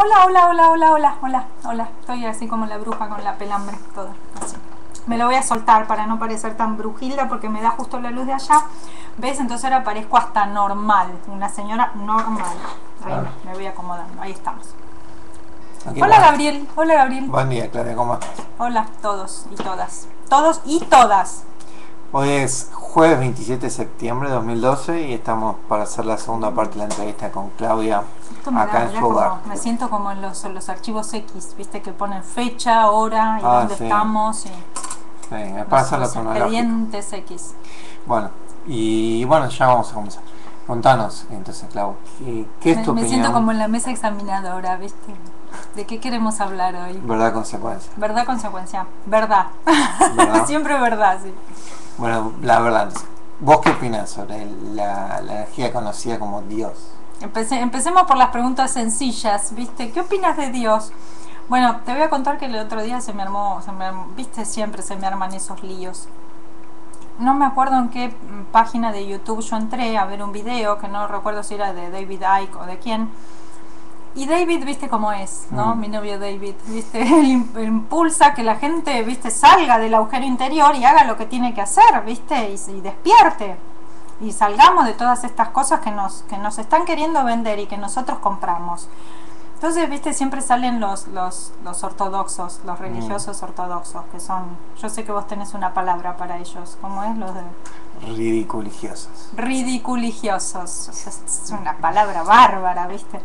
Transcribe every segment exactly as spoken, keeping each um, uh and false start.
Hola, hola, hola, hola, hola, hola, hola. Estoy así como la bruja con la pelambre, todo así. Me lo voy a soltar para no parecer tan brujilda porque me da justo la luz de allá. ¿Ves? Entonces ahora parezco hasta normal, una señora normal. Ahí Claro. me voy acomodando, ahí estamos. Aquí Hola va. Gabriel, hola Gabriel. Buen día, Claudia, ¿cómo estás? Hola todos y todas. Todos y todas. Hoy es jueves veintisiete de septiembre de dos mil doce y estamos para hacer la segunda parte de la entrevista con Claudia Esto me acá da, en me su da hogar. como, me siento como en los, en los archivos X, viste que ponen fecha, hora y Ah, dónde sí. estamos y Sí, me los, pasa lo los cronológico. expedientes X. Bueno, y bueno, ya vamos a comenzar. Contanos, entonces, Clau, ¿qué, qué es Me, tu me siento opinión? como en la mesa examinadora, ¿viste? ¿De qué queremos hablar hoy? ¿Verdad, consecuencia? ¿Verdad, consecuencia? Verdad. ¿Verdad? Siempre verdad, sí. Bueno, la verdad, entonces, ¿vos qué opinas sobre la, la energía conocida como Dios? Empecé, empecemos por las preguntas sencillas, ¿viste? ¿Qué opinas de Dios? Bueno, te voy a contar que el otro día se me armó, se me armó, ¿viste? Siempre se me arman esos líos. No me acuerdo en qué página de YouTube yo entré a ver un video, que no recuerdo si era de David Icke o de quién. Y David, viste cómo es, ¿no? Mm. Mi novio David, viste, él impulsa que la gente, viste, salga del agujero interior y haga lo que tiene que hacer, viste, y, y despierte. Y salgamos de todas estas cosas que nos, que nos están queriendo vender y que nosotros compramos. Entonces, viste, siempre salen los, los, los ortodoxos, los religiosos Mm. ortodoxos, que son, yo sé que vos tenés una palabra para ellos, ¿cómo es? Los de Ridiculigiosos. ridiculigiosos, es una palabra bárbara, viste.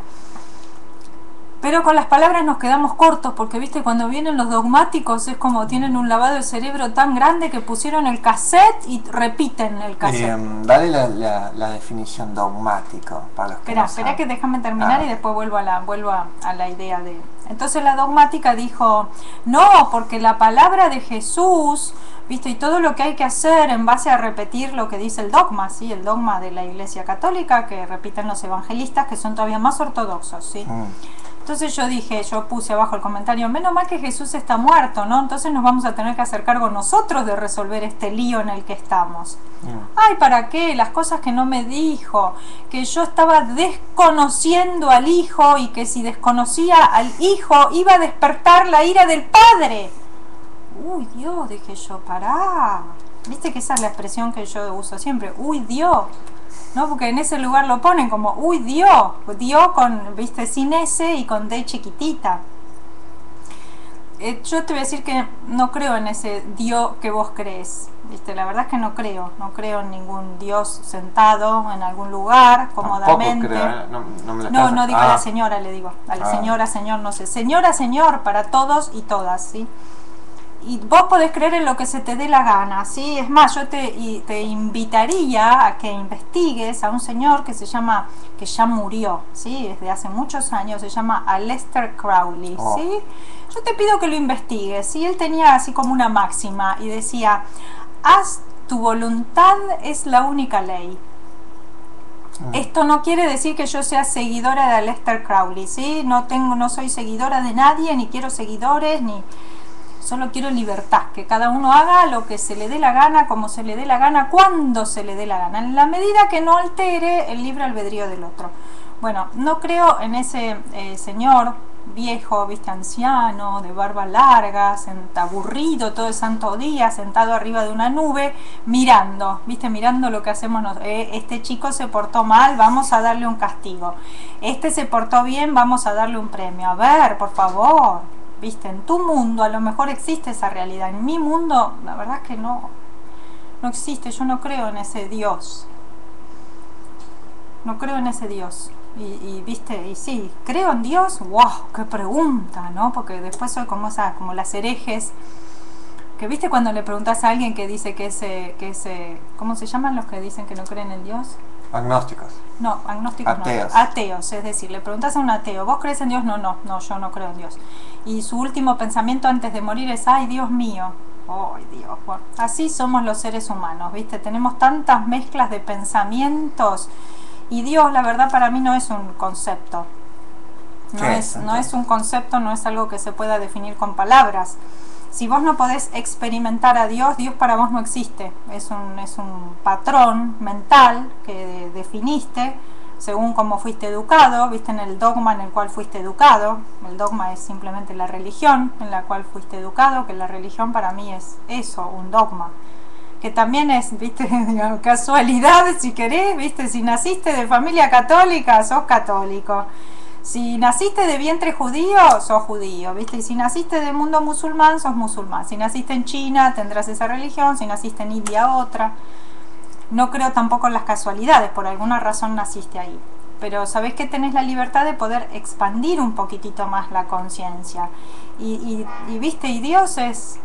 Pero con las palabras nos quedamos cortos porque, viste, cuando vienen los dogmáticos es como tienen un lavado de cerebro tan grande que pusieron el cassette y repiten el cassette. Eh, dale la, la, la definición dogmático para los que Espera, no espera saben. que déjame terminar Ah, y ok. después vuelvo a la vuelvo a, a la idea de... Entonces la dogmática dijo, no, porque la palabra de Jesús, viste, y todo lo que hay que hacer en base a repetir lo que dice el dogma, ¿sí? El dogma de la Iglesia Católica que repiten los evangelistas que son todavía más ortodoxos, ¿sí? Mm. Entonces yo dije, yo puse abajo el comentario, menos mal que Jesús está muerto, ¿no? Entonces nos vamos a tener que hacer cargo nosotros de resolver este lío en el que estamos. Mm. Ay, ¿para qué? Las cosas que no me dijo, que yo estaba desconociendo al hijo y que si desconocía al hijo iba a despertar la ira del padre. Uy, Dios, dije yo, pará. Viste que esa es la expresión que yo uso siempre, uy, Dios. ¿No? Porque en ese lugar lo ponen como, uy, Dios, Dios con, viste, sin S y con D chiquitita. Eh, yo te voy a decir que no creo en ese Dios que vos crees, viste, la verdad es que no creo, no creo en ningún Dios sentado en algún lugar, cómodamente. Tampoco creo, ¿eh? No, no me lo No, estás... no digo ah. a la señora, le digo, a la Ah. señora, señor, no sé, señora, señor, para todos y todas, ¿sí? Y vos podés creer en lo que se te dé la gana, ¿sí? Es más, yo te, y te invitaría a que investigues a un señor que se llama, que ya murió, ¿sí? Desde hace muchos años, se llama Aleister Crowley, Oh. ¿sí? Yo te pido que lo investigues, ¿sí? Él tenía así como una máxima y decía, haz tu voluntad es la única ley. Mm. Esto no quiere decir que yo sea seguidora de Aleister Crowley, ¿sí? No tengo, no soy seguidora de nadie, ni quiero seguidores, ni... Solo quiero libertad, que cada uno haga lo que se le dé la gana, como se le dé la gana, cuando se le dé la gana, en la medida que no altere el libre albedrío del otro. Bueno, no creo en ese eh, señor viejo, viste, anciano, de barba larga, sentado, aburrido todo el santo día, sentado arriba de una nube, mirando, viste, mirando lo que hacemos nosotros. Eh, este chico se portó mal, vamos a darle un castigo. Este se portó bien, vamos a darle un premio. A ver, por favor. Viste, en tu mundo a lo mejor existe esa realidad, en mi mundo la verdad es que no, no existe, yo no creo en ese Dios, no creo en ese Dios, y, y viste, y sí, creo en Dios, wow, qué pregunta, ¿no? Porque después soy como esa, como las herejes, que viste cuando le preguntas a alguien que dice que ese, que ese, ¿cómo se llaman los que dicen que no creen en Dios? Agnósticos. No, agnósticos Ateos. no. Ateos, es decir, le preguntas a un ateo, ¿vos crees en Dios? No, no, no, yo no creo en Dios. Y su último pensamiento antes de morir es, ay, Dios mío. Ay, Dios. Bueno, así somos los seres humanos, ¿viste? Tenemos tantas mezclas de pensamientos y Dios, la verdad, para mí no es un concepto. No ¿Qué es, es, no es un concepto, no es algo que se pueda definir con palabras. Si vos no podés experimentar a Dios, Dios para vos no existe. Es un, es un patrón mental que de, definiste según cómo fuiste educado, viste, en el dogma en el cual fuiste educado. El dogma es simplemente la religión en la cual fuiste educado, que la religión para mí es eso, un dogma. Que también es, viste, digamos, casualidad, si querés, viste, si naciste de familia católica, sos católico. Si naciste de vientre judío, sos judío, viste, y si naciste de mundo musulmán, sos musulmán. Si naciste en China, tendrás esa religión, si naciste en India, otra. No creo tampoco en las casualidades, por alguna razón naciste ahí. Pero sabés que tenés la libertad de poder expandir un poquitito más la conciencia. Y, y, y, viste, y Dios es...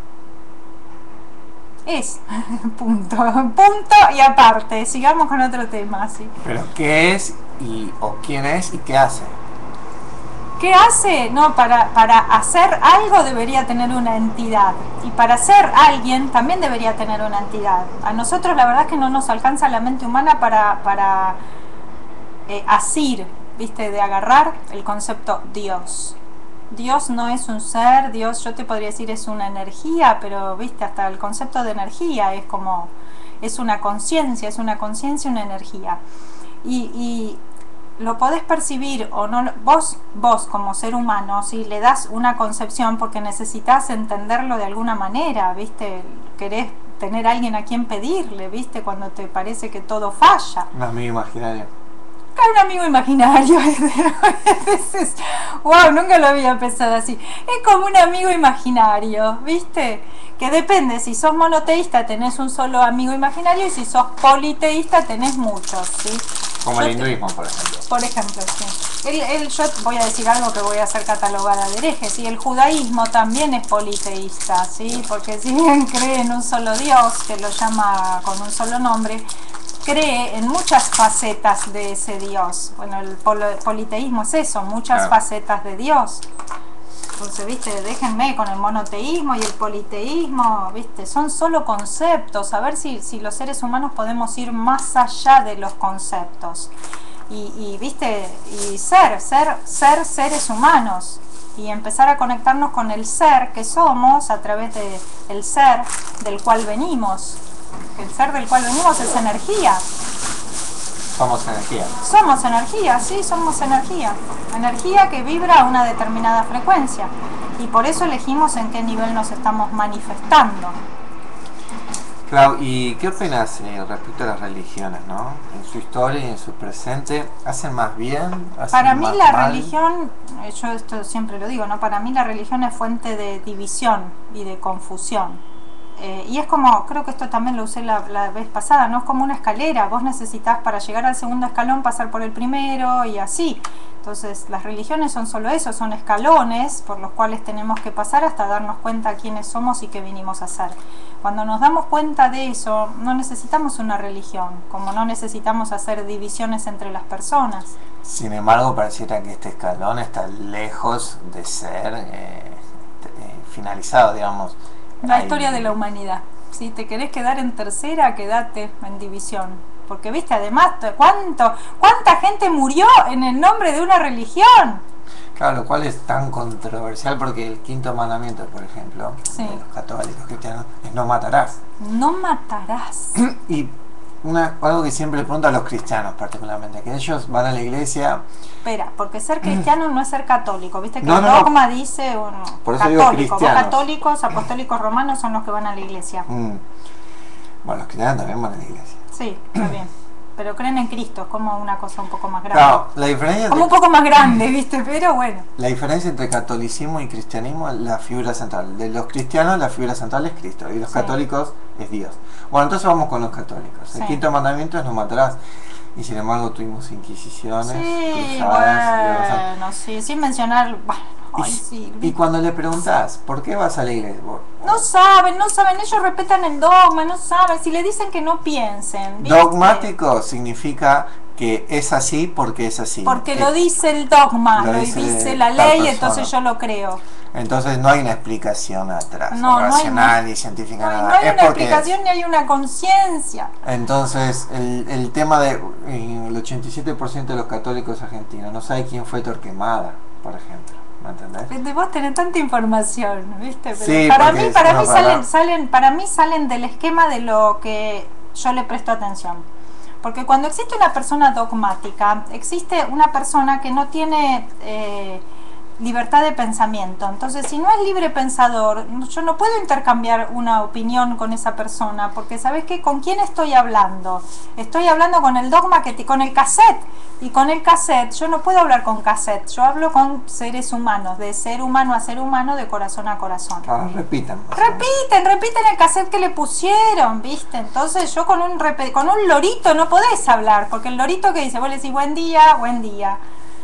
Es, punto, punto y aparte. Sigamos con otro tema, sí. Pero ¿qué es y o quién es y qué hace? ¿Qué hace? No, para, para hacer algo debería tener una entidad. Y para ser alguien también debería tener una entidad. A nosotros la verdad es que no nos alcanza la mente humana para, para eh, asir, viste, de agarrar el concepto Dios. Dios no es un ser, Dios yo te podría decir es una energía, pero viste, hasta el concepto de energía es como, es una conciencia, es una conciencia, una energía. Y, y lo podés percibir o no, vos, vos como ser humano, si le das una concepción porque necesitas entenderlo de alguna manera, viste, querés tener a alguien a quien pedirle, viste, cuando te parece que todo falla. Un amigo imaginario. Un amigo imaginario. Wow, nunca lo había pensado así. Es como un amigo imaginario, ¿viste? Que depende, si sos monoteísta tenés un solo amigo imaginario y si sos politeísta tenés muchos, ¿sí? Como el hinduismo, por ejemplo. Por ejemplo, sí. El, el, yo voy a decir algo que voy a ser catalogada de hereje, ¿sí? El judaísmo también es politeísta, ¿sí? Porque si bien cree en un solo Dios, que lo llama con un solo nombre, cree en muchas facetas de ese Dios. Bueno, el pol politeísmo es eso, muchas claro. facetas de Dios. Entonces, viste, déjenme con el monoteísmo y el politeísmo, viste, son solo conceptos. A ver si, si los seres humanos podemos ir más allá de los conceptos. Y, y viste, y ser, ser, ser seres humanos. Y empezar a conectarnos con el ser que somos a través de el ser del cual venimos. El ser del cual venimos es energía. Somos energía. Somos energía, sí, somos energía. Energía que vibra a una determinada frecuencia. Y por eso elegimos en qué nivel nos estamos manifestando. Clau, ¿y qué opinas eh, respecto a las religiones, no? En su historia y en su presente, ¿hacen más bien? ¿Hacen Para mí más la mal? religión, yo esto siempre lo digo, ¿no? Para mí la religión es fuente de división y de confusión. Eh, y es como, creo que esto también lo usé la, la vez pasada, no es como una escalera, vos necesitas para llegar al segundo escalón pasar por el primero y así. Entonces las religiones son solo eso, son escalones por los cuales tenemos que pasar hasta darnos cuenta quiénes somos y qué vinimos a hacer. Cuando nos damos cuenta de eso, no necesitamos una religión, como no necesitamos hacer divisiones entre las personas. Sin embargo, pareciera que este escalón está lejos de ser eh, eh, finalizado, digamos. La Hay... historia de la humanidad. Si te querés quedar en tercera, quédate en división. Porque, viste, además, ¿cuánto, ¿cuánta gente murió en el nombre de una religión? Claro, lo cual es tan controversial porque el quinto mandamiento, por ejemplo, sí. de los católicos cristianos, es no matarás. No matarás. Y una, algo que siempre le pregunto a los cristianos particularmente, que ellos van a la iglesia... Espera, porque ser cristiano no es ser católico, viste que no, el no, dogma no. dice un Por eso católico, digo vos católicos, apostólicos romanos son los que van a la iglesia. Mm. Bueno, los cristianos también van a la iglesia. Sí, está bien. Pero creen en Cristo, es como una cosa un poco más grande. No, la diferencia como entre, un poco más grande, viste, pero bueno. La diferencia entre catolicismo y cristianismo es la figura central. De los cristianos la figura central es Cristo y los sí. católicos es Dios. Bueno, entonces vamos con los católicos. El sí. quinto mandamiento es no matarás. Y sin embargo tuvimos inquisiciones, sí, cruzadas, bueno, sí, sin mencionar, bueno, y, ay, sí, y cuando le preguntás, ¿por qué vas a la iglesia? No saben, no saben, ellos respetan el dogma, no saben, si le dicen que no piensen. ¿viste? Dogmático significa que es así porque es así. Porque eh, lo dice el dogma, lo, lo dice, dice la ley, persona. Entonces yo lo creo. Entonces no hay una explicación atrás, no, racional no ni científica, no, nada. No hay es una explicación es. ni hay una conciencia. Entonces el, el tema de el ochenta y siete por ciento de los católicos argentinos no sabe quién fue Torquemada, por ejemplo. ¿Me entendés? De vos tenés tanta información, ¿viste? Pero sí, para mí, para mí para... salen, salen, para mí salen del esquema de lo que yo le presto atención. Porque cuando existe una persona dogmática, existe una persona que no tiene eh, libertad de pensamiento. Entonces, si no es libre pensador, yo no puedo intercambiar una opinión con esa persona, porque ¿sabes qué? ¿Con quién estoy hablando? Estoy hablando con el dogma, que te, con el cassette. Y con el cassette, yo no puedo hablar con cassette, yo hablo con seres humanos, de ser humano a ser humano, de corazón a corazón. Ah, repitan. Repiten, repiten el cassette que le pusieron, ¿viste? Entonces yo con un, con un lorito no podés hablar, porque el lorito que dice, vos le decís buen día, buen día.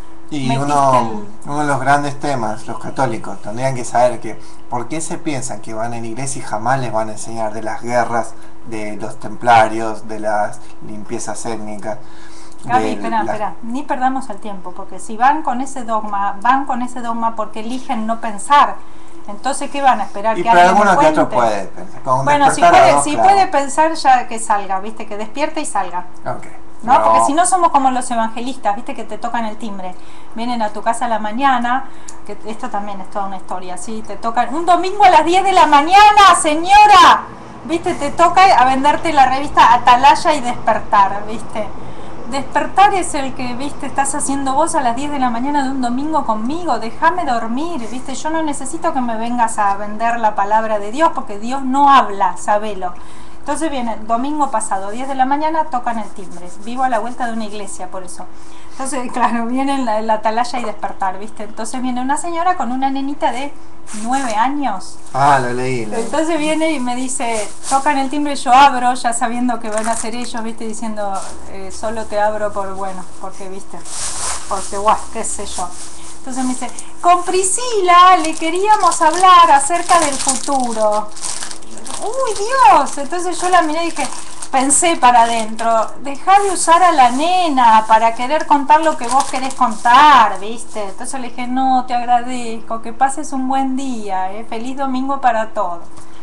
Y uno, el... uno de los grandes temas, los católicos tendrían que saber que por qué se piensan que van a la iglesia y jamás les van a enseñar de las guerras, de los templarios, de las limpiezas étnicas. Gaby, espera, la... espera, ni perdamos el tiempo, porque si van con ese dogma, van con ese dogma porque eligen no pensar. Entonces, ¿qué van a esperar? Y que pero alguien alguno que cuente? otro puede pensar. Con bueno, si puede, dos, si claro. puede pensar, ya que salga, ¿viste? Que despierte y salga. Okay. ¿No? No. Porque si no somos como los evangelistas, ¿viste? Que te tocan el timbre. Vienen a tu casa a la mañana, que esto también es toda una historia, ¿sí? Te tocan un domingo a las diez de la mañana, señora, ¿viste? Te toca a venderte la revista Atalaya y Despertar, ¿viste? Despertar es el que, viste, estás haciendo vos a las diez de la mañana de un domingo conmigo, déjame dormir, viste, yo no necesito que me vengas a vender la palabra de Dios, porque Dios no habla, sabelo. Entonces viene, domingo pasado, diez de la mañana, tocan el timbre, vivo a la vuelta de una iglesia, por eso. Entonces, claro, viene la, la Atalaya y Despertar, viste, entonces viene una señora con una nenita de nueve años. Ah, lo leí. Lo Entonces leí. viene y me dice, tocan el timbre, yo abro, ya sabiendo que van a ser ellos, viste, diciendo, eh, solo te abro por, bueno, porque, viste, porque, guau, qué sé yo. Entonces me dice, con Priscila le queríamos hablar acerca del futuro. Uy, Dios. Entonces yo la miré y dije, pensé para adentro, dejá de usar a la nena para querer contar lo que vos querés contar, ¿viste? Entonces le dije, no, te agradezco, que pases un buen día, ¿eh? Feliz domingo para todos.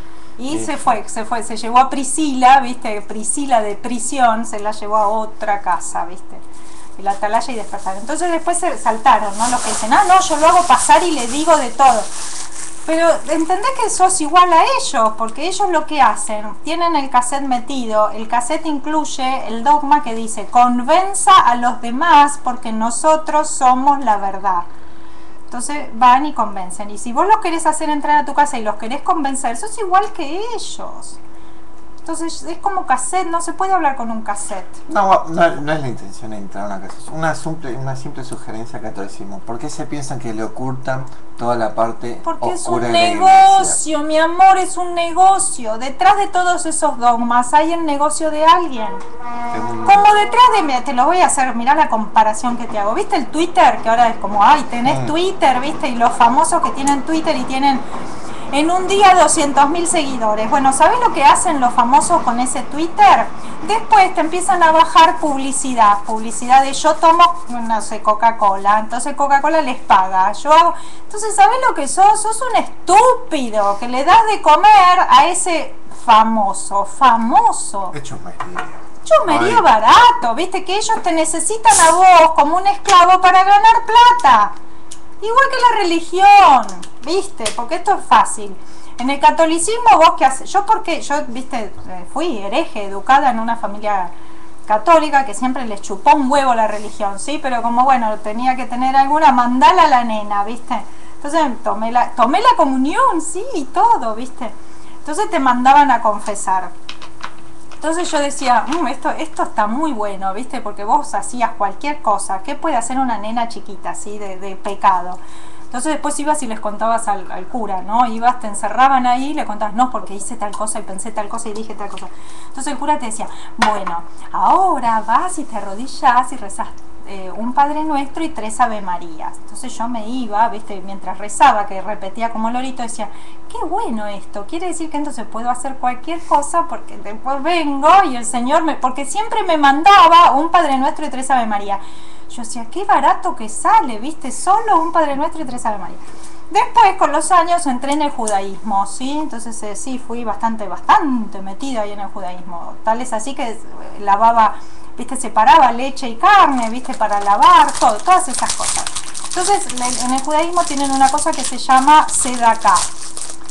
Y sí. se fue, se fue, se llevó a Priscila, ¿viste? Priscila de prisión, se la llevó a otra casa, ¿viste? La Atalaya y Despertar. Entonces después se saltaron, ¿no? Los que dicen, ah, no, yo lo hago pasar y le digo de todo. Pero entendés que sos igual a ellos, porque ellos lo que hacen, tienen el cassette metido, el cassette incluye el dogma que dice, convenza a los demás porque nosotros somos la verdad. Entonces van y convencen, y si vos los querés hacer entrar a tu casa y los querés convencer, sos igual que ellos. Entonces es como cassette, no se puede hablar con un cassette. No, no, no es la intención de entrar a una casa, es una simple, una simple sugerencia que catolicismo. ¿Por qué se piensan que le ocultan toda la parte Porque oscura es un de la negocio, mi amor, es un negocio. Detrás de todos esos dogmas hay el negocio de alguien. Un... Como detrás de... Te lo voy a hacer, mirá la comparación que te hago. ¿Viste el Twitter? Que ahora es como, ay, tenés mm. Twitter, ¿viste? Y los famosos que tienen Twitter y tienen... En un día doscientos mil seguidores. Bueno, ¿sabés lo que hacen los famosos con ese Twitter? Después te empiezan a bajar publicidad. Publicidad de yo tomo, no sé, Coca-Cola. Entonces Coca-Cola les paga. Yo hago... Entonces, ¿sabés lo que sos? Sos un estúpido que le das de comer a ese famoso. Famoso. De chumería. Chumería barato. Viste que ellos te necesitan a vos como un esclavo para ganar plata. Igual que la religión, ¿viste? Porque esto es fácil. En el catolicismo, vos qué haces. Yo, porque yo, ¿viste? Fui hereje, educada en una familia católica que siempre les chupó un huevo la religión, ¿sí? Pero como, bueno, tenía que tener alguna, mandala a la nena, ¿viste? Entonces tomé la, tomé la comunión, sí, y todo, ¿viste? Entonces te mandaban a confesar. Entonces yo decía, mmm, esto, esto está muy bueno, ¿viste? Porque vos hacías cualquier cosa. ¿Qué puede hacer una nena chiquita, así, de, de pecado? Entonces después ibas y les contabas al, al cura, ¿no? Ibas, te encerraban ahí y le contabas, no, porque hice tal cosa y pensé tal cosa y dije tal cosa. Entonces el cura te decía, bueno, ahora vas y te arrodillas y rezas eh, un Padre Nuestro y tres Ave Marías. Entonces yo me iba, ¿viste? Mientras rezaba, que repetía como lorito, decía, qué bueno esto, quiere decir que entonces puedo hacer cualquier cosa porque después vengo y el Señor me... Porque siempre me mandaba un Padre Nuestro y tres Ave María. Yo decía, qué barato que sale, ¿viste? Solo un Padre Nuestro y tres Ave María. Después, con los años, entré en el judaísmo, ¿sí? Entonces, eh, sí, fui bastante, bastante metida ahí en el judaísmo. Tal es así que lavaba, ¿viste? Separaba leche y carne, ¿viste? Para lavar, todo, todas esas cosas. Entonces, en el judaísmo tienen una cosa que se llama sedaká.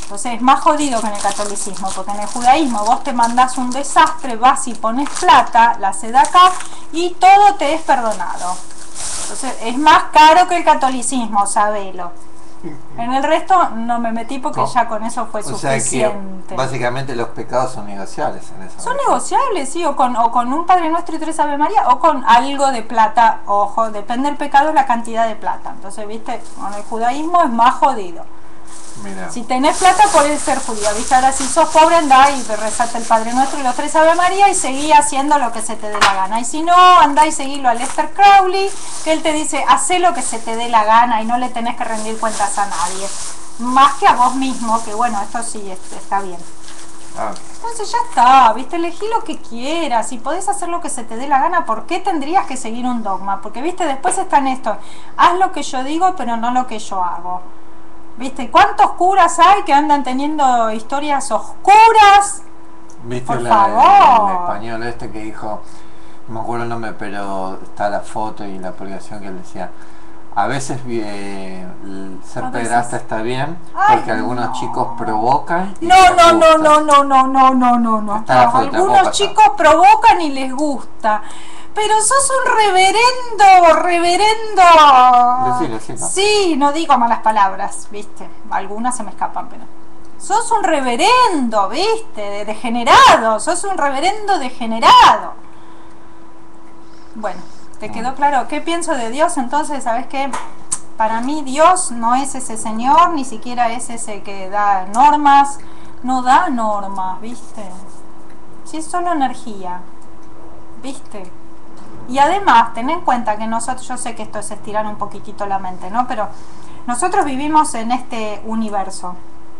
Entonces es más jodido que en el catolicismo, porque en el judaísmo vos te mandás un desastre, vas y pones plata, la haces de acá y todo te es perdonado. Entonces es más caro que el catolicismo, sabelo. En el resto no me metí porque no. ya con eso fue o suficiente. Sea que básicamente los pecados son negociables en eso. Son negociables, sí, o con, o con un Padre Nuestro y tres Ave María, o con algo de plata, ojo, depende del pecado la cantidad de plata. Entonces, viste, con el judaísmo es más jodido. Mira. Si tenés plata podés ser judío, ¿viste? Ahora si sos pobre andá y rezate el Padre Nuestro y los tres Ave María y seguí haciendo lo que se te dé la gana. Y si no, andá y seguilo a Lester Crowley, que él te dice, hacé lo que se te dé la gana y no le tenés que rendir cuentas a nadie. Más que a vos mismo, que bueno, esto sí está bien. Ah. Entonces ya está, ¿viste? Elegí lo que quieras y podés hacer lo que se te dé la gana. ¿Por qué tendrías que seguir un dogma? Porque, ¿viste? Después está en esto, haz lo que yo digo pero no lo que yo hago. ¿Viste? ¿Cuántos curas hay que andan teniendo historias oscuras? ¿Viste Por la, favor. El, el español este que dijo, no me acuerdo el nombre, pero está la foto y la publicación que él decía, a veces eh, ser pederasta está bien, Ay, porque algunos no. chicos provocan y No, les no, no, gusta. no, no, no, no, no, no, no. Está la foto, la Algunos puedo chicos provocan y les gusta. Pero sos un reverendo, reverendo. Decilo, decilo. Sí, no digo malas palabras, ¿viste? Algunas se me escapan, pero... Sos un reverendo, ¿viste? De degenerado, sos un reverendo degenerado. Bueno, ¿te quedó claro qué pienso de Dios? Entonces, ¿sabes qué? Para mí Dios no es ese señor, ni siquiera es ese que da normas. No da normas, ¿viste? Sí, es solo energía, ¿viste? Y además, ten en cuenta que nosotros, yo sé que esto es estirar un poquitito la mente, ¿no? Pero nosotros vivimos en este universo,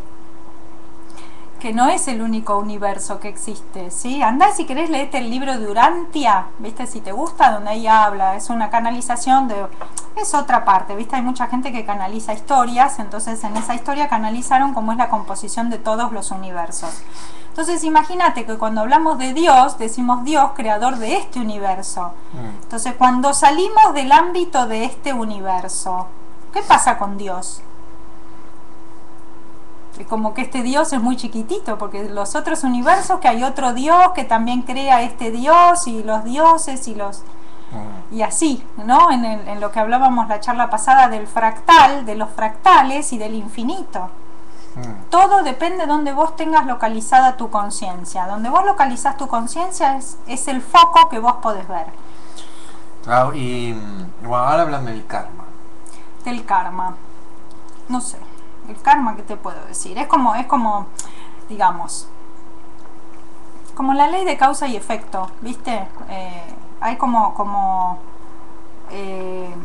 que no es el único universo que existe, ¿sí? Andá, si querés, leete el libro de Urantia, ¿viste? Si te gusta, donde ahí habla, es una canalización de... es otra parte, ¿viste? Hay mucha gente que canaliza historias, entonces en esa historia canalizaron cómo es la composición de todos los universos. Entonces imagínate que cuando hablamos de Dios, decimos Dios, creador de este universo. Mm. Entonces cuando salimos del ámbito de este universo, ¿qué pasa con Dios? Es como que este Dios es muy chiquitito, porque los otros universos, que hay otro Dios que también crea este Dios, y los dioses y los... Mm. Y así, ¿no? En, el, en lo que hablábamos la charla pasada del fractal, de los fractales y del infinito. Mm. Todo depende de donde vos tengas localizada tu conciencia. Donde vos localizás tu conciencia es, es el foco que vos podés ver. Ah, y bueno, ahora háblame del karma. Del karma. No sé. El karma, ¿qué te puedo decir? Es como, es como, digamos, como la ley de causa y efecto, ¿viste? Eh, hay como, como, eh,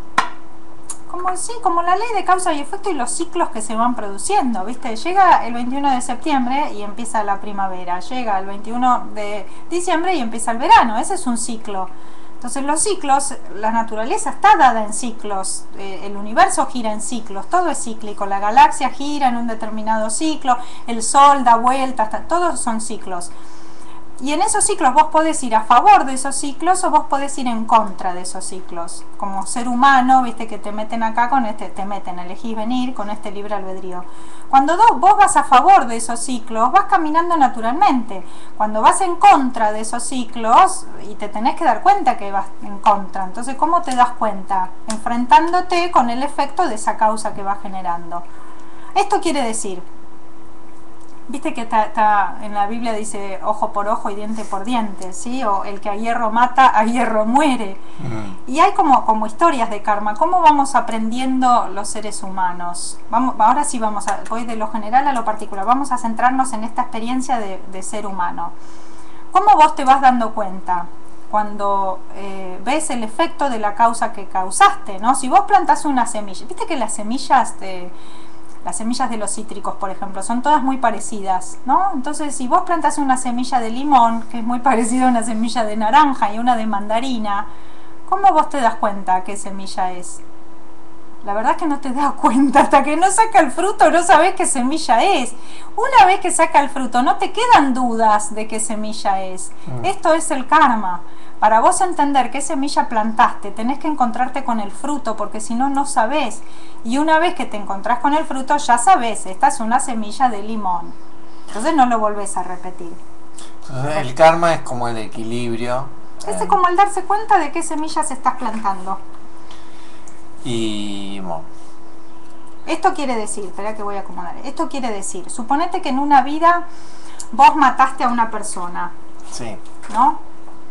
como, sí, como la ley de causa y efecto y los ciclos que se van produciendo, ¿viste? Llega el veintiuno de septiembre y empieza la primavera, llega el veintiuno de diciembre y empieza el verano, ese es un ciclo. Entonces los ciclos, la naturaleza está dada en ciclos, eh, el universo gira en ciclos, todo es cíclico, la galaxia gira en un determinado ciclo, el sol da vueltas, todos son ciclos. Y en esos ciclos vos podés ir a favor de esos ciclos o vos podés ir en contra de esos ciclos. Como ser humano, viste que te meten acá con este, te meten, elegís venir con este libre albedrío. Cuando vos vas a favor de esos ciclos, vas caminando naturalmente. Cuando vas en contra de esos ciclos, y te tenés que dar cuenta que vas en contra. Entonces, ¿cómo te das cuenta? Enfrentándote con el efecto de esa causa que va generando. Esto quiere decir... Viste que ta, ta, en la Biblia dice ojo por ojo y diente por diente, ¿sí? O el que a hierro mata, a hierro muere. Uh-huh. Y hay como, como historias de karma. ¿Cómo vamos aprendiendo los seres humanos? Vamos, ahora sí vamos a, voy de lo general a lo particular. Vamos a centrarnos en esta experiencia de, de ser humano. ¿Cómo vos te vas dando cuenta? Cuando eh, ves el efecto de la causa que causaste, ¿no? Si vos plantás una semilla, viste que las semillas de... Las semillas de los cítricos, por ejemplo, son todas muy parecidas, ¿no? Entonces, si vos plantás una semilla de limón, que es muy parecida a una semilla de naranja y una de mandarina, ¿cómo vos te das cuenta qué semilla es? La verdad es que no te das cuenta. Hasta que no saca el fruto, no sabés qué semilla es. Una vez que saca el fruto, no te quedan dudas de qué semilla es. Mm. Esto es el karma. Para vos entender qué semilla plantaste, tenés que encontrarte con el fruto, porque si no, no sabés. Y una vez que te encontrás con el fruto, ya sabés, esta es una semilla de limón. Entonces no lo volvés a repetir. Entonces, el karma es como el equilibrio. Es eh, como el darse cuenta de qué semillas estás plantando. Y... Bueno, Esto quiere decir, espera que voy a acomodar. Esto quiere decir, suponete que en una vida vos mataste a una persona, sí. ¿no?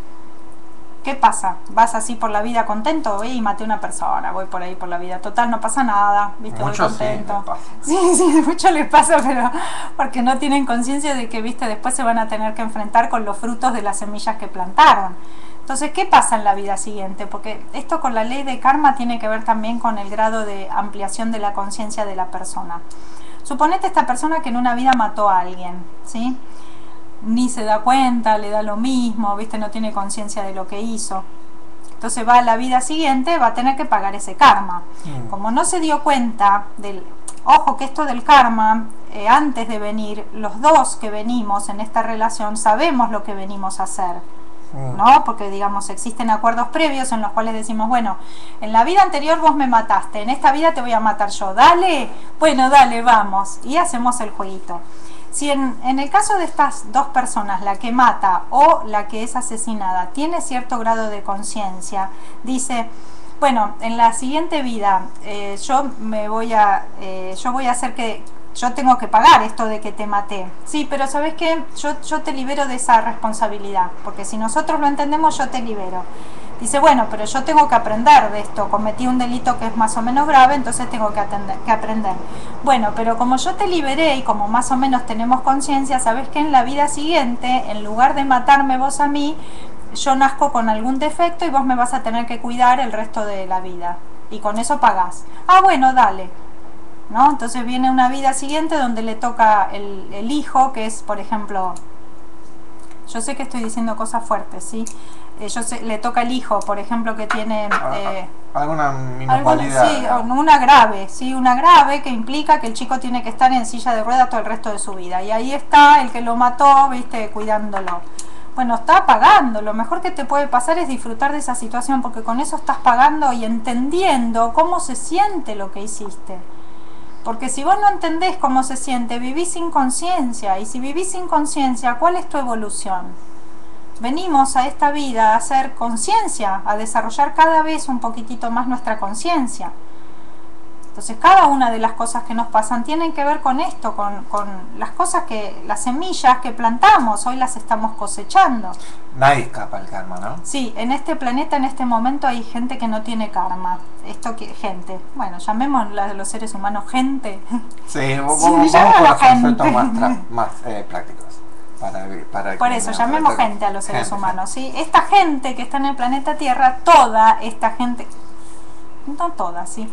¿Qué pasa? ¿Vas así por la vida contento? Y maté a una persona, voy por ahí por la vida. Total, no pasa nada, ¿viste? Mucho voy contento. sí, me pasa. Sí, sí, mucho les pasa, pero porque no tienen conciencia de que, ¿viste? Después se van a tener que enfrentar con los frutos de las semillas que plantaron. Entonces, ¿qué pasa en la vida siguiente? Porque esto con la ley de karma tiene que ver también con el grado de ampliación de la conciencia de la persona. Suponete esta persona que en una vida mató a alguien, ¿sí? Ni se da cuenta, le da lo mismo, ¿viste? No tiene conciencia de lo que hizo. Entonces va a la vida siguiente, va a tener que pagar ese karma. Mm. Como no se dio cuenta del... Ojo que esto del karma, eh, antes de venir, los dos que venimos en esta relación sabemos lo que venimos a hacer, ¿no? Porque digamos existen acuerdos previos en los cuales decimos, bueno, en la vida anterior vos me mataste, en esta vida te voy a matar yo, dale, bueno, dale, vamos, y hacemos el jueguito. Si en, en el caso de estas dos personas, la que mata o la que es asesinada, tiene cierto grado de conciencia, dice, bueno, en la siguiente vida eh, yo me voy a, eh, yo voy a hacer que, yo tengo que pagar esto de que te maté. Sí, pero ¿sabes qué? Yo, yo te libero de esa responsabilidad, porque si nosotros lo entendemos, yo te libero. Dice, bueno, pero yo tengo que aprender de esto, cometí un delito que es más o menos grave, entonces tengo que, atender, que aprender. Bueno, pero como yo te liberé y como más o menos tenemos conciencia, ¿sabes que en la vida siguiente, en lugar de matarme vos a mí, yo nazco con algún defecto y vos me vas a tener que cuidar el resto de la vida? Y con eso pagás. Ah, bueno, dale. ¿No? Entonces viene una vida siguiente donde le toca el, el hijo, que es, por ejemplo, yo sé que estoy diciendo cosas fuertes, ¿sí? Eh, yo sé, le toca el hijo, por ejemplo, que tiene... Eh, alguna minusvalidad. Sí, una grave, ¿sí? Una grave que implica que el chico tiene que estar en silla de ruedas todo el resto de su vida. Y ahí está el que lo mató, ¿viste? Cuidándolo. Bueno, está pagando. Lo mejor que te puede pasar es disfrutar de esa situación, porque con eso estás pagando y entendiendo cómo se siente lo que hiciste. Porque si vos no entendés cómo se siente, vivís sin conciencia. Y si vivís sin conciencia, ¿cuál es tu evolución? Venimos a esta vida a hacer conciencia, a desarrollar cada vez un poquitito más nuestra conciencia. Entonces cada una de las cosas que nos pasan tienen que ver con esto, con, con las cosas que, las semillas que plantamos, hoy las estamos cosechando. Nadie escapa al karma, ¿no? Sí, en este planeta en este momento hay gente que no tiene karma. Esto que gente, bueno, llamemos a los seres humanos gente. Sí, vamos, Sí, vamos llama con a los la gente. conceptos más, tra- más eh, prácticos. Para, para Por que eso, me llamemos aprenda- gente a los seres gente, humanos, ¿sí? Esta gente que está en el planeta Tierra, toda esta gente, no toda, ¿sí?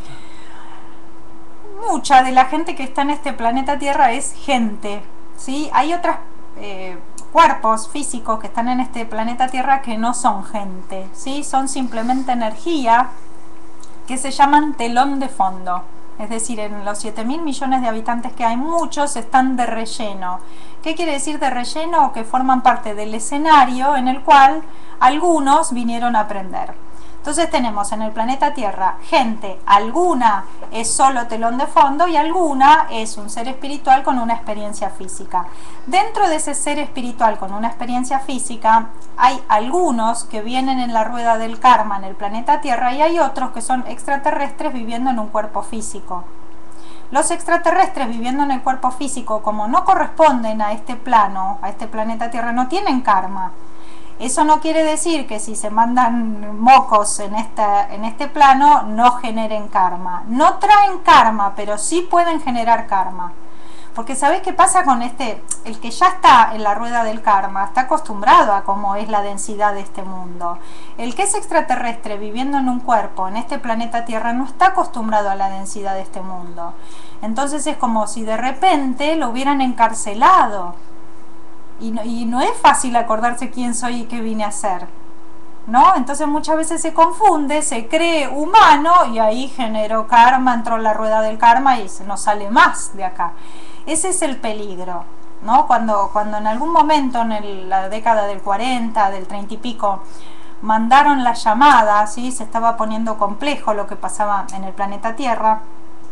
Mucha de la gente que está en este planeta Tierra es gente, ¿sí? Hay otros eh, cuerpos físicos que están en este planeta Tierra que no son gente, ¿sí? Son simplemente energía que se llaman telón de fondo. Es decir, en los siete mil millones de habitantes que hay, muchos están de relleno. ¿Qué quiere decir de relleno? Que forman parte del escenario en el cual algunos vinieron a aprender. Entonces tenemos en el planeta Tierra gente, alguna es solo telón de fondo y alguna es un ser espiritual con una experiencia física. Dentro de ese ser espiritual con una experiencia física hay algunos que vienen en la rueda del karma en el planeta Tierra y hay otros que son extraterrestres viviendo en un cuerpo físico. Los extraterrestres viviendo en el cuerpo físico, como no corresponden a este plano, a este planeta Tierra, no tienen karma. Eso no quiere decir que si se mandan mocos en, esta, en este plano no generen karma. No traen karma, pero sí pueden generar karma. Porque ¿sabés qué pasa con este? El que ya está en la rueda del karma está acostumbrado a cómo es la densidad de este mundo. El que es extraterrestre viviendo en un cuerpo en este planeta Tierra no está acostumbrado a la densidad de este mundo. Entonces es como si de repente lo hubieran encarcelado. Y no, y no es fácil acordarse quién soy y qué vine a hacer, ¿no? Entonces muchas veces se confunde, se cree humano y ahí generó karma, entró en la rueda del karma y no sale más de acá. Ese es el peligro, ¿no? Cuando, cuando en algún momento en el, la década del cuarenta, del treinta y pico, mandaron la llamada, ¿sí? Se estaba poniendo complejo lo que pasaba en el planeta Tierra.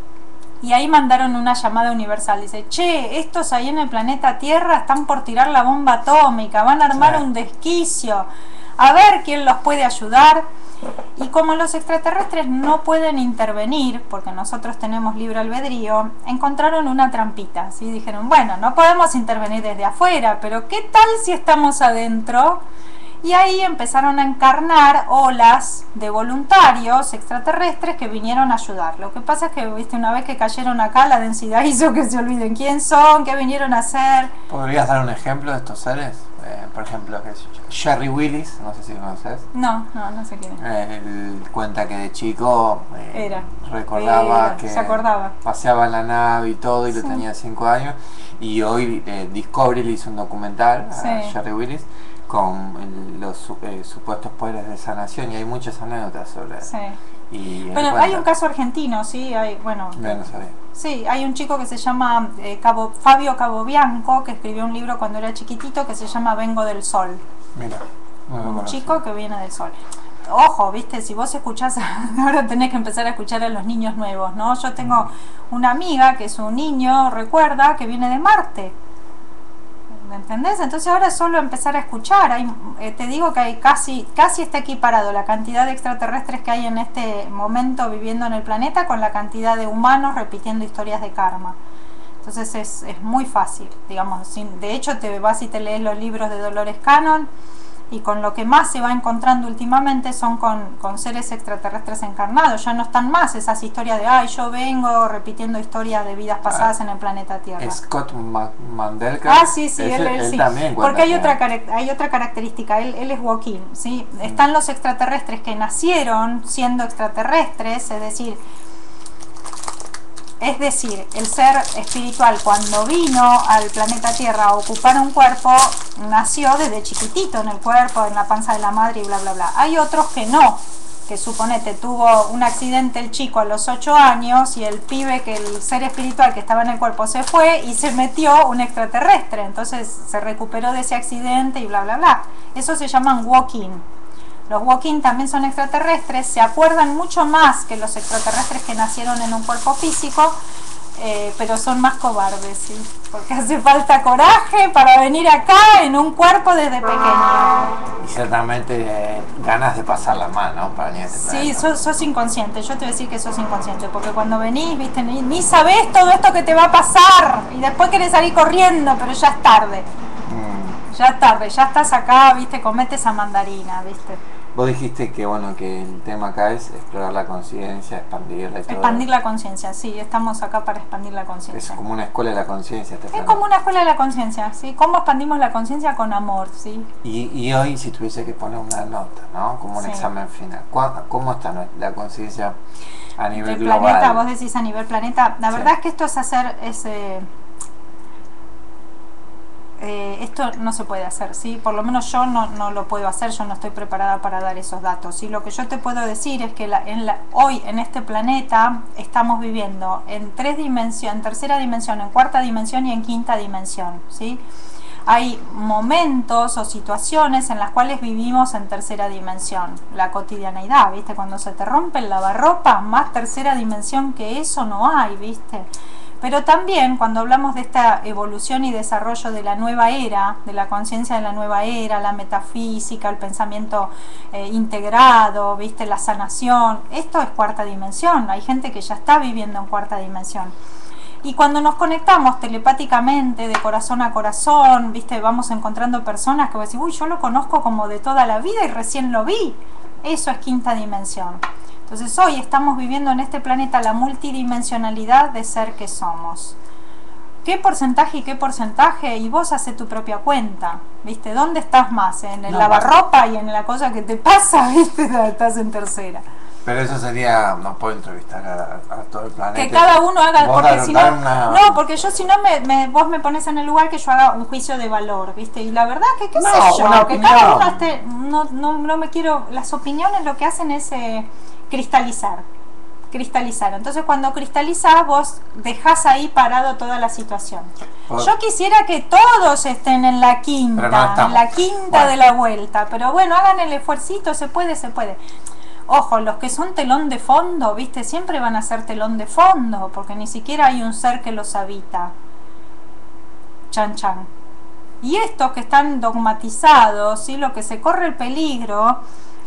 Y ahí mandaron una llamada universal. Dice, che, estos ahí en el planeta Tierra están por tirar la bomba atómica, van a armar sí. un desquicio. A ver quién los puede ayudar. Y como los extraterrestres no pueden intervenir, porque nosotros tenemos libre albedrío, encontraron una trampita, ¿sí? Dijeron, bueno, no podemos intervenir desde afuera, pero ¿qué tal si estamos adentro? Y ahí empezaron a encarnar olas de voluntarios extraterrestres que vinieron a ayudar. Lo que pasa es que, viste, una vez que cayeron acá, la densidad hizo que se olviden quién son, qué vinieron a hacer. ¿Podrías dar un ejemplo de estos seres? Eh, por ejemplo, ¿qué es? Jerry Willis, no sé si conoces. No, no, no sé quién es. Eh, él cuenta que de chico eh, Era. recordaba Era. que se acordaba. paseaba en la nave y todo, y sí. lo tenía cinco años. Y hoy eh, Discovery le hizo un documental sí. a Jerry Willis con el, los eh, supuestos poderes de sanación, y hay muchas anécdotas sobre eso. Sí. Y bueno, hay un caso argentino, sí, hay, bueno, no, no sabía. Sí, hay un chico que se llama eh, Cabo, Fabio Cabobianco, que escribió un libro cuando era chiquitito que se llama Vengo del Sol. Mira, no un conozco. chico que viene del Sol. Ojo, viste, si vos escuchás, ahora tenés que empezar a escuchar a los niños nuevos, ¿no? Yo tengo una amiga que es un niño, recuerda, que viene de Marte. ¿Me entendés? Entonces ahora es solo empezar a escuchar. Hay, eh, te digo que hay casi, casi está equiparado la cantidad de extraterrestres que hay en este momento viviendo en el planeta con la cantidad de humanos repitiendo historias de karma. Entonces es, es muy fácil, digamos. Sin, de hecho, te vas y te lees los libros de Dolores Cannon, y con lo que más se va encontrando últimamente son con, con seres extraterrestres encarnados. Ya no están más esas historias de, ay, yo vengo repitiendo historias de vidas pasadas ah, en el planeta Tierra. Scott Ma Mandelker. Ah, sí, sí, ese, él, él, él sí. también. Porque hay otra, hay otra característica, él, él es walking, ¿sí? Mm. Están los extraterrestres que nacieron siendo extraterrestres, es decir, Es decir, el ser espiritual cuando vino al planeta Tierra a ocupar un cuerpo, nació desde chiquitito en el cuerpo, en la panza de la madre y bla bla bla. Hay otros que no, que suponete tuvo un accidente el chico a los ocho años y el pibe, que el ser espiritual que estaba en el cuerpo se fue y se metió un extraterrestre, entonces se recuperó de ese accidente y bla bla bla. Eso se llaman walking. Los walking también son extraterrestres, se acuerdan mucho más que los extraterrestres que nacieron en un cuerpo físico, eh, pero son más cobardes, ¿sí? Porque hace falta coraje para venir acá en un cuerpo desde pequeño. Y ciertamente eh, ganas de pasarla mal, ¿no? Para venir a este Sí, planeta. sos, sos inconsciente, yo te voy a decir que sos inconsciente, porque cuando venís, viste, ni, ni sabés todo esto que te va a pasar, y después querés salir corriendo, pero ya es tarde. Mm. Ya es tarde, ya estás acá, viste, comete esa mandarina, viste. Vos dijiste que bueno que el tema acá es explorar la conciencia, expandirla y todo. Expandir la conciencia, sí, estamos acá para expandir la conciencia. Es como una escuela de la conciencia. Este es plan. como una escuela de la conciencia, ¿sí? ¿Cómo expandimos la conciencia? Con amor, ¿sí? Y, y hoy, si tuviese que poner una nota, ¿no? Como un sí. examen final, ¿cómo está la conciencia a nivel el global? Planeta, vos decís a nivel planeta. La verdad sí. es que esto es hacer ese... Eh, esto no se puede hacer, ¿sí? Por lo menos yo no, no lo puedo hacer, yo no estoy preparada para dar esos datos. ¿Sí? Lo que yo te puedo decir es que la, en la, hoy en este planeta estamos viviendo en tres dimensiones, en tercera dimensión, en cuarta dimensión y en quinta dimensión, ¿sí? Hay momentos o situaciones en las cuales vivimos en tercera dimensión, la cotidianeidad, ¿viste? Cuando se te rompe el lavarropa, más tercera dimensión que eso no hay, ¿viste? Pero también cuando hablamos de esta evolución y desarrollo de la nueva era, de la conciencia de la nueva era, la metafísica, el pensamiento eh, integrado, ¿viste? La sanación, esto es cuarta dimensión, hay gente que ya está viviendo en cuarta dimensión. Y cuando nos conectamos telepáticamente, de corazón a corazón, ¿viste? Vamos encontrando personas que vos decís, uy, yo lo conozco como de toda la vida y recién lo vi. Eso es quinta dimensión. Entonces hoy estamos viviendo en este planeta la multidimensionalidad de ser que somos. ¿Qué porcentaje y qué porcentaje? Y vos haces tu propia cuenta, ¿viste? ¿Dónde estás más? ¿En el no, lavarropa bueno. y en la cosa que te pasa? ¿Viste? Estás en tercera. Pero eso sería, no puedo entrevistar a, a todo el planeta. Que cada uno haga, porque si no, una... no, porque yo si no me, me, vos me pones en el lugar que yo haga un juicio de valor, ¿viste? Y la verdad que qué no, sé yo, que opinión. cada uno esté, no, no, no me quiero, las opiniones lo que hacen es eh, cristalizar. cristalizar. Entonces cuando cristalizás vos dejás ahí parado toda la situación. Por... Yo quisiera que todos estén en la quinta, no en la quinta bueno. de la vuelta, pero bueno, hagan el esfuercito, se puede, se puede. Ojo, los que son telón de fondo, viste, siempre van a ser telón de fondo, porque ni siquiera hay un ser que los habita. Chan chan. Y estos que están dogmatizados, ¿sí? Lo que se corre el peligro,